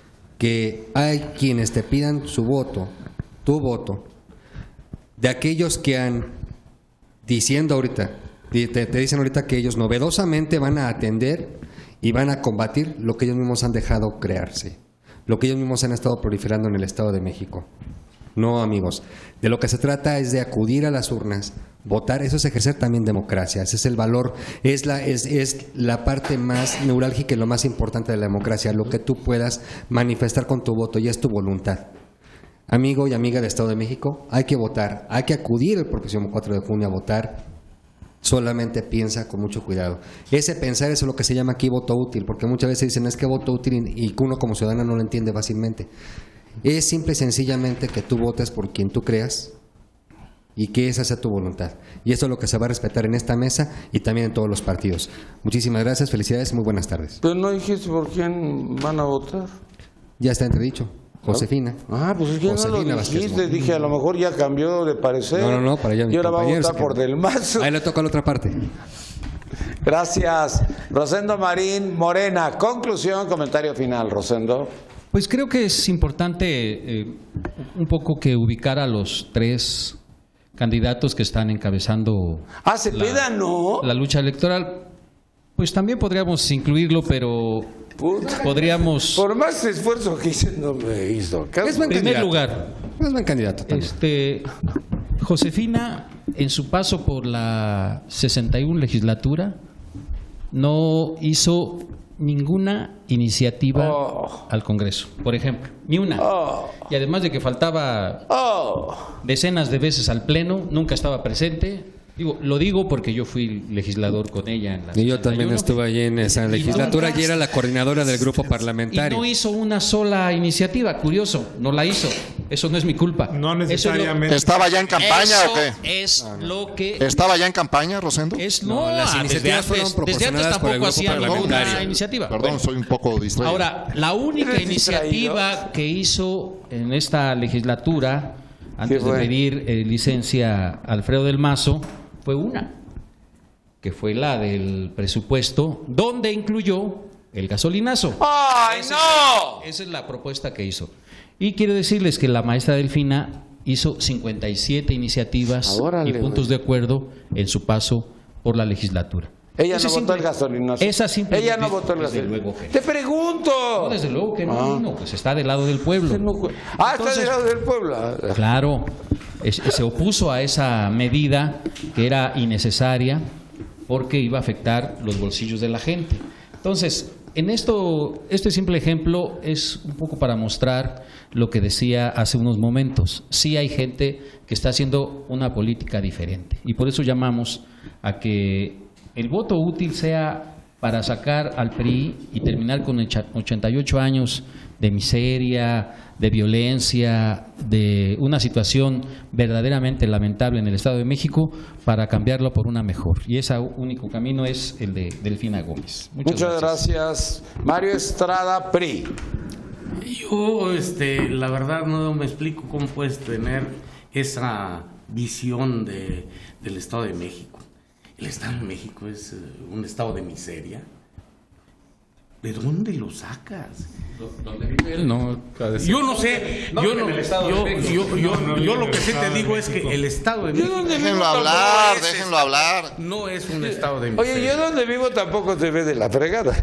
que hay quienes te pidan su voto, tu voto, de aquellos que han, diciendo ahorita, te, te dicen ahorita que ellos novedosamente van a atender y van a combatir lo que ellos mismos han dejado crearse, lo que ellos mismos han estado proliferando en el Estado de México? No, amigos, de lo que se trata es de acudir a las urnas, votar, eso es ejercer también democracia, ese es el valor, es la, es, es la parte más neurálgica y lo más importante de la democracia, lo que tú puedas manifestar con tu voto y es tu voluntad. Amigo y amiga del Estado de México, hay que votar, hay que acudir el próximo cuatro de junio a votar. Solamente piensa con mucho cuidado. Ese pensar eso es lo que se llama aquí voto útil, porque muchas veces dicen es que voto útil y y uno como ciudadano no lo entiende fácilmente. Es simple y sencillamente que tú votes por quien tú creas y que esa sea tu voluntad. Y eso es lo que se va a respetar en esta mesa y también en todos los partidos. Muchísimas gracias, felicidades, muy buenas tardes. Pero no dijiste por quién van a votar. Ya está entredicho. Josefina. Ah, pues es que no Josefina lo Vázquez dijiste. Mota. Dije, a lo mejor ya cambió de parecer. No, no, no, para allá mi Y ahora va a compañero, votar se por quedó. Del Mazo. Ahí le toca la otra parte. Gracias. Rosendo Marín Morena. Conclusión, comentario final, Rosendo. Pues creo que es importante eh, un poco que ubicar a los tres candidatos que están encabezando Ah, Cepeda no. la lucha electoral. Pues también podríamos incluirlo, pero Puta. podríamos... Por más esfuerzo que hice, no me hizo caso. Es buen En primer candidato. lugar, Es buen candidato también. este, Josefina, en su paso por la sesenta y una legislatura, no hizo ninguna iniciativa Oh. al Congreso, por ejemplo, ni una. Oh. Y además de que faltaba Oh. decenas de veces al Pleno, nunca estaba presente. Digo, lo digo porque yo fui legislador con ella. En la Y yo también sesenta y uno. estuve allí en esa legislatura y era la coordinadora del grupo Y parlamentario. no hizo una sola iniciativa, curioso, no la hizo. Eso no es mi culpa. No Eso es lo- necesariamente. ¿Estaba ya en campaña Eso o qué? es lo que ¿Estaba ya en campaña, Rosendo? es No, no, las desde iniciativas antes- fueron desde antes proporcionadas por el tampoco grupo hacían parlamentario. ninguna iniciativa. Perdón, Bueno, soy un poco distraído. ahora, la única ¿Eres iniciativa que hizo en esta legislatura, antes ¿Qué de fue? pedir eh, licencia a Alfredo del Mazo, fue una, que fue la del presupuesto, donde incluyó el gasolinazo. ¡Ay, Esa no! es- Esa es la propuesta que hizo. Y quiero decirles que la maestra Delfina hizo cincuenta y siete iniciativas Órale, y puntos güey. de acuerdo en su paso por la legislatura. Ella Ese no votó simple- el gasolinazo. Esa simplemente- Ella no votó el desde gasolinazo. luego que no. Te pregunto. No, desde luego que no, Ah. no, pues está del lado del pueblo. Ah, está Entonces, del lado del pueblo. Claro, es- se opuso a esa medida que era innecesaria porque iba a afectar los bolsillos de la gente. Entonces, en esto, este simple ejemplo es un poco para mostrar lo que decía hace unos momentos. Sí hay gente que está haciendo una política diferente y por eso llamamos a que el voto útil sea para sacar al P R I y terminar con echa- ochenta y ocho años de miseria, de violencia, de una situación verdaderamente lamentable en el Estado de México, para cambiarlo por una mejor. Y ese único camino es el de Delfina Gómez. Muchas, Muchas gracias. Mario Estrada, P R I. Yo, este, la verdad no me explico cómo puedes tener esa visión de, del Estado de México. El Estado de México es eh, un estado de miseria. ¿De dónde lo sacas? Él no, a decir- Yo no sé, yo, no, yo, yo, yo, No, no yo vive lo en que el sí te Estado de digo es que México. el Estado de Yo México donde Déjenlo vivo hablar, es déjenlo esta- hablar. no es un estado de Oye, miseria. yo donde vivo tampoco se ve de la fregada.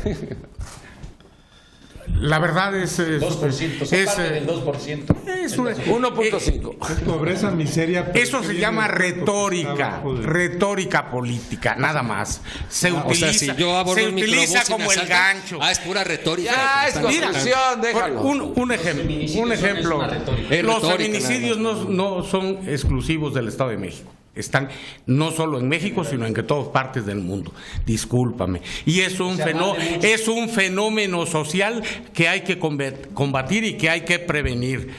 La verdad es... es, dos por ciento, son es, parte eh, del dos por ciento. es una- uno punto cinco. Es pobreza, miseria. pero Eso que se viene llama del pueblo que está retórica, abajo de- retórica política, nada más. Se O sea, utiliza, si yo abordo se un utiliza microbús y me como el asaltan, gancho. Ah, es pura retórica. Ya, es Están- construcción, déjalo. Un, un ejemplo, un ejemplo. Es Los retórica, feminicidios no, no son exclusivos del Estado de México. Están no solo en México, sino en que todas partes del mundo. Discúlpame. Y es un, fenó- es un fenómeno social que hay que combat- combatir y que hay que prevenir.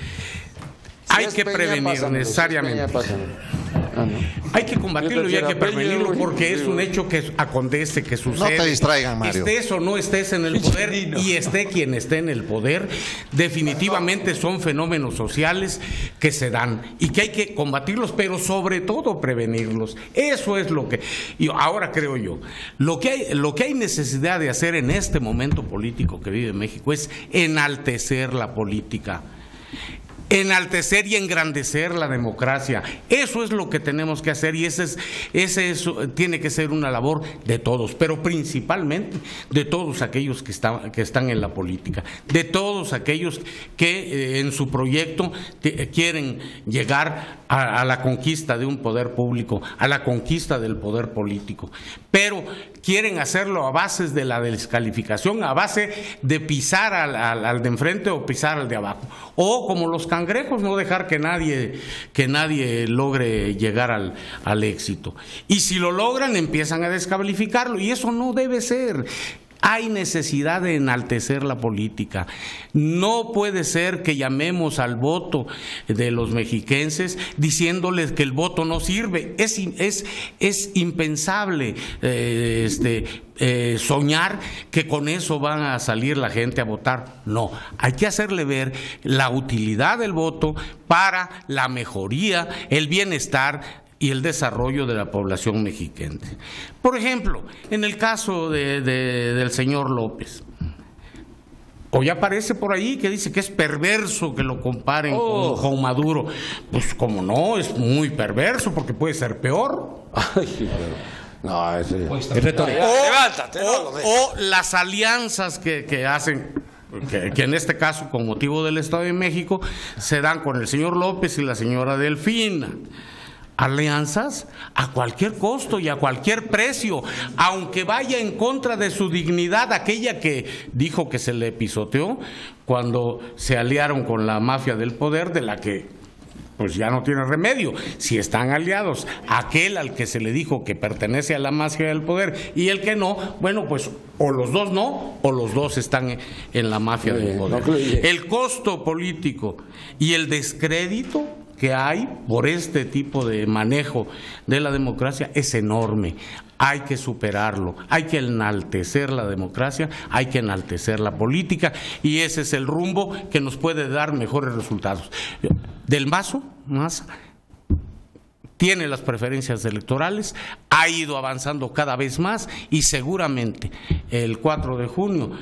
Si Hay es que Peña, prevenir pásamelo, si es necesariamente. Peña, pásamelo. Ah, no. Hay que combatirlo y hay que Yo prefiero prevenirlo Peña, porque es digo. un hecho que acontece, que sucede. te distraigan, Mario. Estés o no estés en el poder y esté quien esté en el poder, definitivamente son fenómenos sociales que se dan y que hay que combatirlos, pero sobre todo prevenirlos. Eso es lo que... Y ahora creo yo, lo que hay, lo que hay necesidad de hacer en este momento político que vive México es enaltecer la política. Enaltecer y engrandecer la democracia. Eso es lo que tenemos que hacer y ese es, ese es, tiene que ser una labor de todos, pero principalmente de todos aquellos que, está, que están en la política, de todos aquellos que eh, en su proyecto te, quieren llegar a, a la conquista de un poder público, a la conquista del poder político, pero quieren hacerlo a base de la descalificación, a base de pisar al, al, al de enfrente o pisar al de abajo, o como los cangrejos, no dejar que nadie, que nadie logre llegar al, al éxito. Y si lo logran, empiezan a descalificarlo, y eso no debe ser. Hay necesidad de enaltecer la política. No puede ser que llamemos al voto de los mexiquenses diciéndoles que el voto no sirve. Es, es, es impensable eh, este, eh, soñar que con eso van a salir la gente a votar. No, hay que hacerle ver la utilidad del voto para la mejoría, el bienestar y el desarrollo de la población mexicana. Por ejemplo, en el caso de, de, del señor López, hoy aparece por ahí que dice que es perverso que lo comparen Oh. con, con Maduro. Pues como no, es muy perverso porque puede ser peor. Ay, pero- no, ese... Es retórica. O, levántate, no o- lo ves. o las alianzas que, que hacen, que, que en este caso con motivo del Estado de México, se dan con el señor López y la señora Delfina. Alianzas a cualquier costo y a cualquier precio, aunque vaya en contra de su dignidad, aquella que dijo que se le pisoteó cuando se aliaron con la mafia del poder, de la que pues ya no tiene remedio. Si están aliados, aquel al que se le dijo que pertenece a la mafia del poder y el que no, bueno, pues o los dos no, o los dos están en la mafia del poder. El costo político y el descrédito que hay por este tipo de manejo de la democracia es enorme. Hay que superarlo, hay que enaltecer la democracia, hay que enaltecer la política y ese es el rumbo que nos puede dar mejores resultados. Del Mazo, Maza, tiene las preferencias electorales, ha ido avanzando cada vez más y seguramente el cuatro de junio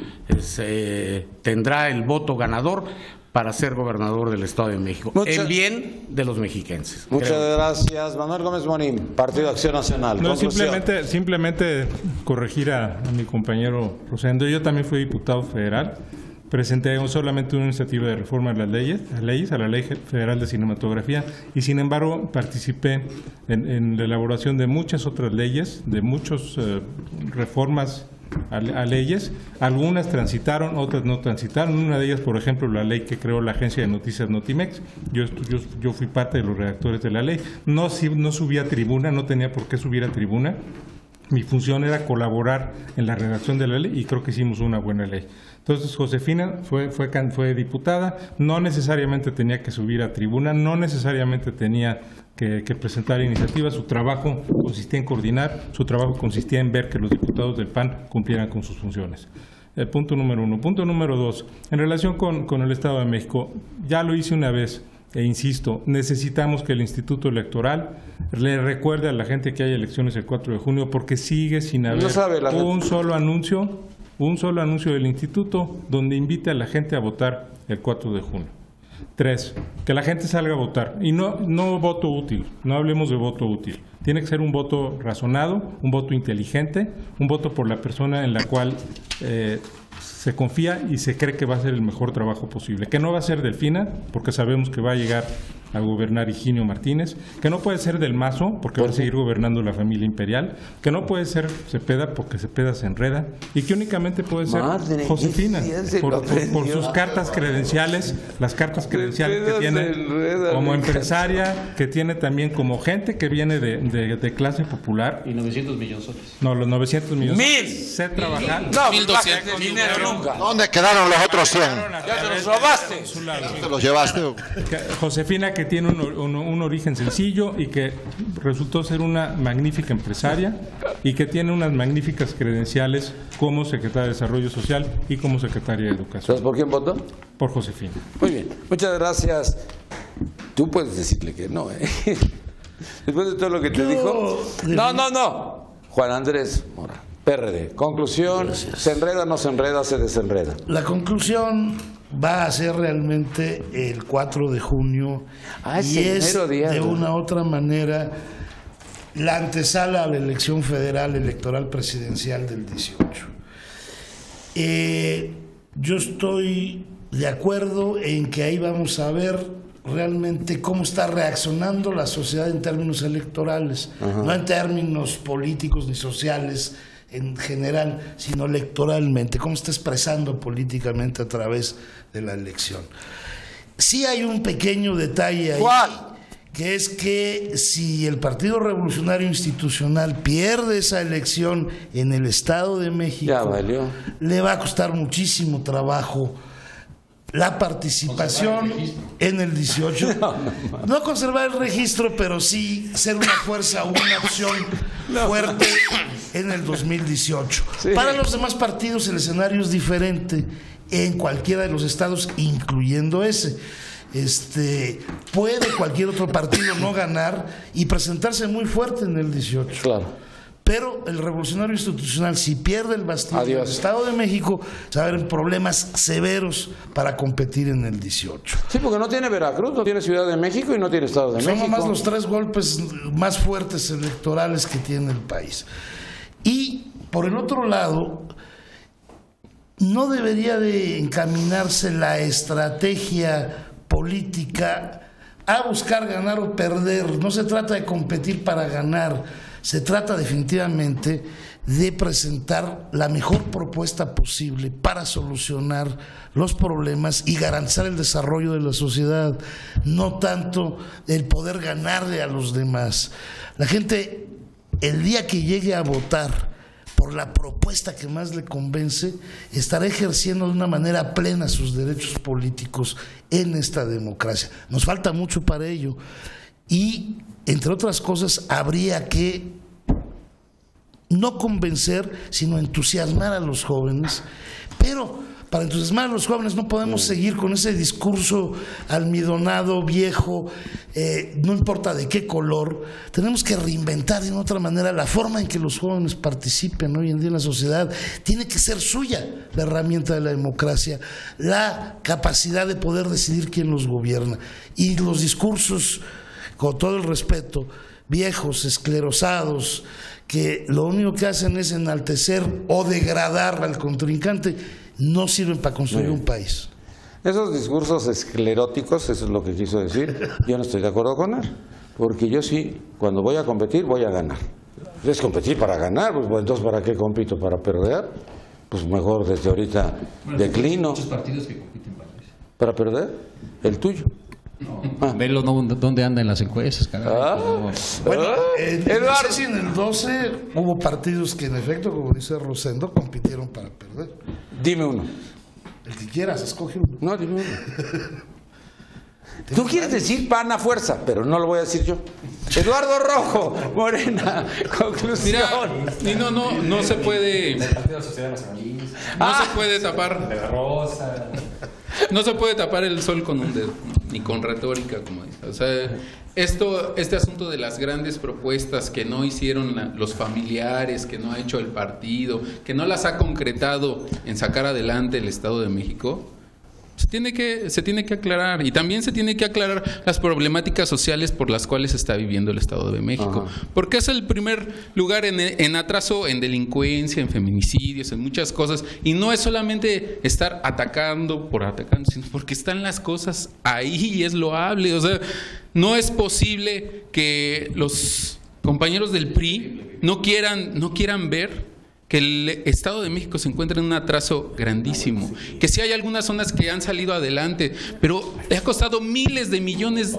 se tendrá el voto ganador para ser gobernador del Estado de México, Mucha, en bien de los mexiquenses. Muchas creo. gracias. Manuel Gómez Morín, Partido Acción Nacional. No, simplemente, simplemente corregir a, a mi compañero Rosendo. Yo también fui diputado federal. Presenté solamente una iniciativa de reforma a las leyes, a, leyes, a la Ley Federal de Cinematografía, y sin embargo participé en, en la elaboración de muchas otras leyes, de muchas eh, reformas a, a leyes. Algunas transitaron, otras no transitaron. Una de ellas, por ejemplo, la ley que creó la agencia de noticias Notimex. Yo, yo, yo fui parte de los redactores de la ley. No, no subí a tribuna, no tenía por qué subir a tribuna. Mi función era colaborar en la redacción de la ley y creo que hicimos una buena ley. Entonces, Josefina fue, fue, fue diputada, no necesariamente tenía que subir a tribuna, no necesariamente tenía que, que presentar iniciativas. Su trabajo consistía en coordinar, su trabajo consistía en ver que los diputados del P A N cumplieran con sus funciones. El punto número uno. Punto número dos. En relación con, con el Estado de México, ya lo hice una vez. E insisto, necesitamos que el Instituto Electoral le recuerde a la gente que hay elecciones el cuatro de junio porque sigue sin haber no sabe la un gente. solo anuncio, un solo anuncio del Instituto donde invite a la gente a votar el cuatro de junio. Tres, que la gente salga a votar y no, no voto útil, no hablemos de voto útil. Tiene que ser un voto razonado, un voto inteligente, un voto por la persona en la cual eh, se confía y se cree que va a hacer el mejor trabajo posible. Que no va a ser Delfina, porque sabemos que va a llegar a gobernar Higinio Martínez, que no puede ser Del Mazo, porque va a seguir gobernando la familia imperial, que no puede ser Cepeda, porque Cepeda se enreda, y que únicamente puede ser Madre Josefina, por, por, por sus cartas credenciales, las cartas credenciales que tiene como empresaria, que tiene también como gente que viene de, de, de clase popular. Y novecientos millones. No, los novecientos millones. ¡Mil! Sé trabajar. No, mil doscientos dinero nunca. ¿Dónde quedaron los otros cien? Ya te los robaste. ¿Te los llevaste? Josefina, que tiene un, un, un origen sencillo y que resultó ser una magnífica empresaria y que tiene unas magníficas credenciales como secretaria de Desarrollo Social y como secretaria de Educación. ¿Sabes por quién votó? Por Josefina. Muy bien, muchas gracias. Tú puedes decirle que no, ¿eh? Después de todo lo que te Yo, dijo. No, no, no. Juan Andrés Mora, P R D. Conclusión, gracias. ¿Se enreda, no se enreda, se desenreda? La conclusión va a ser realmente el cuatro de junio ah, y es día, de ¿no? una otra manera la antesala a la elección federal electoral presidencial del dieciocho. Eh, yo estoy de acuerdo en que ahí vamos a ver realmente cómo está reaccionando la sociedad en términos electorales, Ajá. no en términos políticos ni sociales en general, sino electoralmente, cómo está expresando políticamente a través de la elección. Sí hay un pequeño detalle ahí, ¿Cuál? que es que si el Partido Revolucionario Institucional pierde esa elección en el Estado de México, ya valió. Le va a costar muchísimo trabajo la participación en el dieciocho, no, no, no conservar el registro, pero sí ser una fuerza o una opción no. fuerte en el dos mil dieciocho. Sí. Para los demás partidos el escenario es diferente en cualquiera de los estados, incluyendo ese. Este, puede cualquier otro partido no ganar y presentarse muy fuerte en el dieciocho. Claro. Pero el Revolucionario Institucional, si pierde el bastión del Estado de México, se va a ver problemas severos para competir en el dieciocho. Sí, porque no tiene Veracruz, no tiene Ciudad de México y no tiene Estado de Son México. Son nomás los tres golpes más fuertes electorales que tiene el país. Y, por el otro lado, no debería de encaminarse la estrategia política a buscar ganar o perder. No se trata de competir para ganar. Se trata definitivamente de presentar la mejor propuesta posible para solucionar los problemas y garantizar el desarrollo de la sociedad, no tanto el poder ganarle a los demás. La gente, el día que llegue a votar por la propuesta que más le convence, estará ejerciendo de una manera plena sus derechos políticos en esta democracia. Nos falta mucho para ello y, entre otras cosas, habría que no convencer, sino entusiasmar a los jóvenes, pero para entusiasmar a los jóvenes no podemos seguir con ese discurso almidonado, viejo, eh, no importa de qué color. Tenemos que reinventar de otra manera la forma en que los jóvenes participen hoy en día en la sociedad. Tiene que ser suya la herramienta de la democracia, la capacidad de poder decidir quién los gobierna. Y los discursos, con todo el respeto, viejos, esclerosados, que lo único que hacen es enaltecer o degradar al contrincante, no sirven para construir un país. Esos discursos escleróticos, eso es lo que quiso decir, yo no estoy de acuerdo con él, porque yo sí, cuando voy a competir, voy a ganar. Es competir para ganar, pues bueno, entonces ¿para qué compito? ¿Para perder? Pues mejor desde ahorita bueno, declino. Muchos partidos que compiten para eso. ¿Para perder? El tuyo. No, ah. Velo no, dónde anda en las encuestas, caray. Ah. No. Bueno, eh, no sé si en el doce hubo partidos que en efecto, como dice Rosendo, compitieron para perder. Dime uno. El que quieras, escoge uno. No, dime uno. Tú quieres decir P A N a fuerza, pero no lo voy a decir yo. Eduardo Rojo, Morena, conclusión. Mira, no, no, no se puede. No ah. se puede tapar. De la Rosa. No se puede tapar el sol con un dedo, ni con retórica, como dice. O sea, esto, este asunto de las grandes propuestas que no hicieron la, los familiares, que no ha hecho el partido, que no las ha concretado en sacar adelante el Estado de México, se tiene que, se tiene que aclarar. Y también se tiene que aclarar las problemáticas sociales por las cuales está viviendo el Estado de México. Ajá. Porque es el primer lugar en, en atraso, en delincuencia, en feminicidios, en muchas cosas. Y no es solamente estar atacando por atacando, sino porque están las cosas ahí y es loable. O sea, no es posible que los compañeros del P R I no quieran, no quieran ver que el Estado de México se encuentra en un atraso grandísimo, que sí hay algunas zonas que han salido adelante, pero le ha costado miles de millones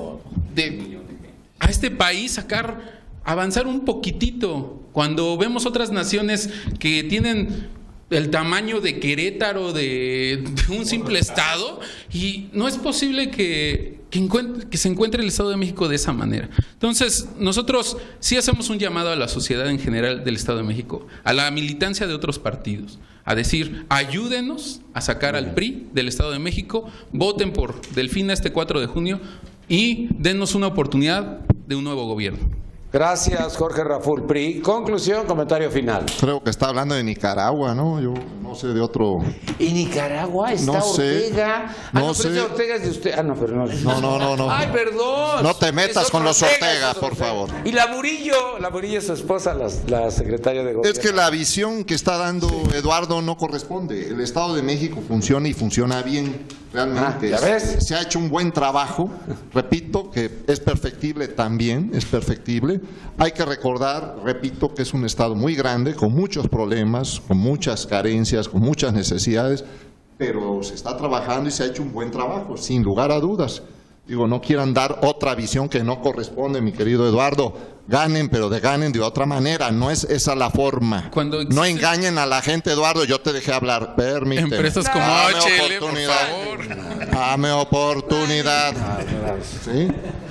de a este país sacar, avanzar un poquitito, cuando vemos otras naciones que tienen el tamaño de Querétaro, de, de un simple estado, y no es posible que Que, encuentre, que se encuentre el Estado de México de esa manera. Entonces, nosotros sí hacemos un llamado a la sociedad en general del Estado de México, a la militancia de otros partidos, a decir, ayúdenos a sacar al P R I del Estado de México, voten por Delfina este cuatro de junio y denos una oportunidad de un nuevo gobierno. Gracias, Jorge Raful, P R I. Conclusión, comentario final. Creo que está hablando de Nicaragua, ¿no? Yo no sé de otro. ¿Y Nicaragua está no sé, Ortega? Ah, no, no, sé. pero Ortega es de usted. Ah, no, pero no. No, no, no, no. Ay, perdón. No te metas con los Ortega, por Ortega. favor. Y la Murillo, la Murillo es su esposa, la, la secretaria de gobierno. Es que la visión que está dando Eduardo no corresponde. El Estado de México funciona y funciona bien, realmente. Ah, ¿ya ves? Se ha hecho un buen trabajo. Repito que es perfectible también, es perfectible. Hay que recordar, repito, que es un Estado muy grande, con muchos problemas, con muchas carencias, con muchas necesidades, pero se está trabajando y se ha hecho un buen trabajo, sin lugar a dudas. Digo, no quieran dar otra visión que no corresponde, mi querido Eduardo. Ganen, pero de ganen de otra manera. No es esa la forma. Cuando existe... No engañen a la gente, Eduardo. Yo te dejé hablar. Permíteme. Empresas como Dame H L, por oportunidad. favor. Dame oportunidad. ¿Sí?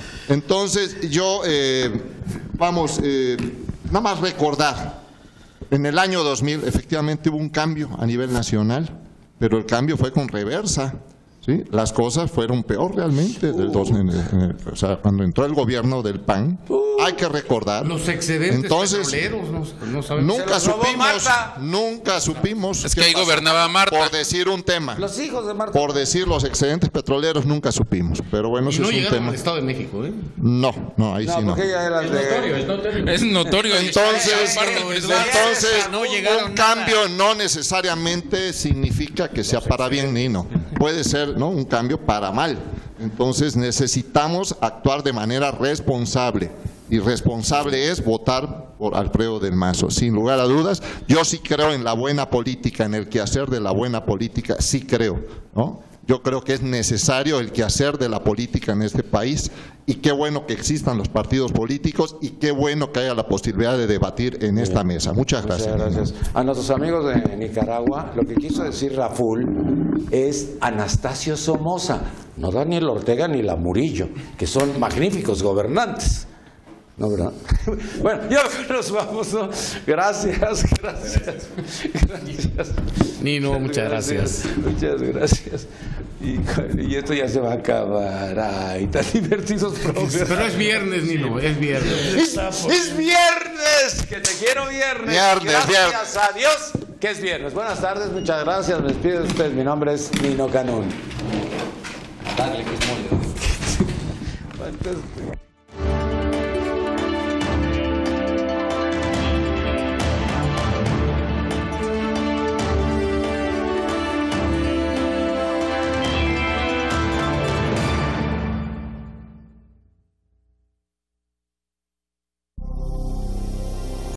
Entonces, yo, eh, vamos, eh, nada más recordar. En el año dos mil, efectivamente, hubo un cambio a nivel nacional, pero el cambio fue con reversa. ¿Sí? Las cosas fueron peor realmente del dos, en el, en el, o sea, cuando entró el gobierno del P A N, uh, hay que recordar. Los excedentes Entonces, petroleros, no, no sabemos. Nunca supimos, nunca supimos. Es que ahí gobernaba Marta. Por decir un tema. Los hijos de Marta. Por decir los excedentes petroleros nunca supimos. Pero bueno, y eso no es un llegaron tema. al Estado de México, ¿eh? No, no, ahí no, sí no. Ella era Es de... notorio, es notorio. Es notorio. Entonces, entonces no llegaron un nada. cambio no necesariamente significa que sea para bien ni no. Puede ser, ¿no?, un cambio para mal. Entonces necesitamos actuar de manera responsable. y responsable es votar por Alfredo del Mazo, sin lugar a dudas. Yo sí creo en la buena política, en el quehacer de la buena política, sí creo, ¿no? Yo creo que es necesario el quehacer de la política en este país, y qué bueno que existan los partidos políticos y qué bueno que haya la posibilidad de debatir en esta mesa. Muchas gracias. Muchas gracias. A nuestros amigos de Nicaragua, lo que quiso decir Raful es Anastasio Somoza, no Daniel Ortega ni la Murillo, que son magníficos gobernantes. No, ¿verdad? Bueno, ya nos vamos, ¿no? Gracias, gracias. Gracias. Nino, muchas gracias. gracias. Muchas gracias. Y, y esto ya se va a acabar. Ay, tan divertidos programas. Pero es viernes, Nino, es viernes. Es, es viernes, que te quiero viernes. Viernes, gracias viernes. a Dios que es viernes. Buenas tardes, muchas gracias. Me despido de ustedes. Mi nombre es Nino Canún. Dale, que es muy... Fantástico.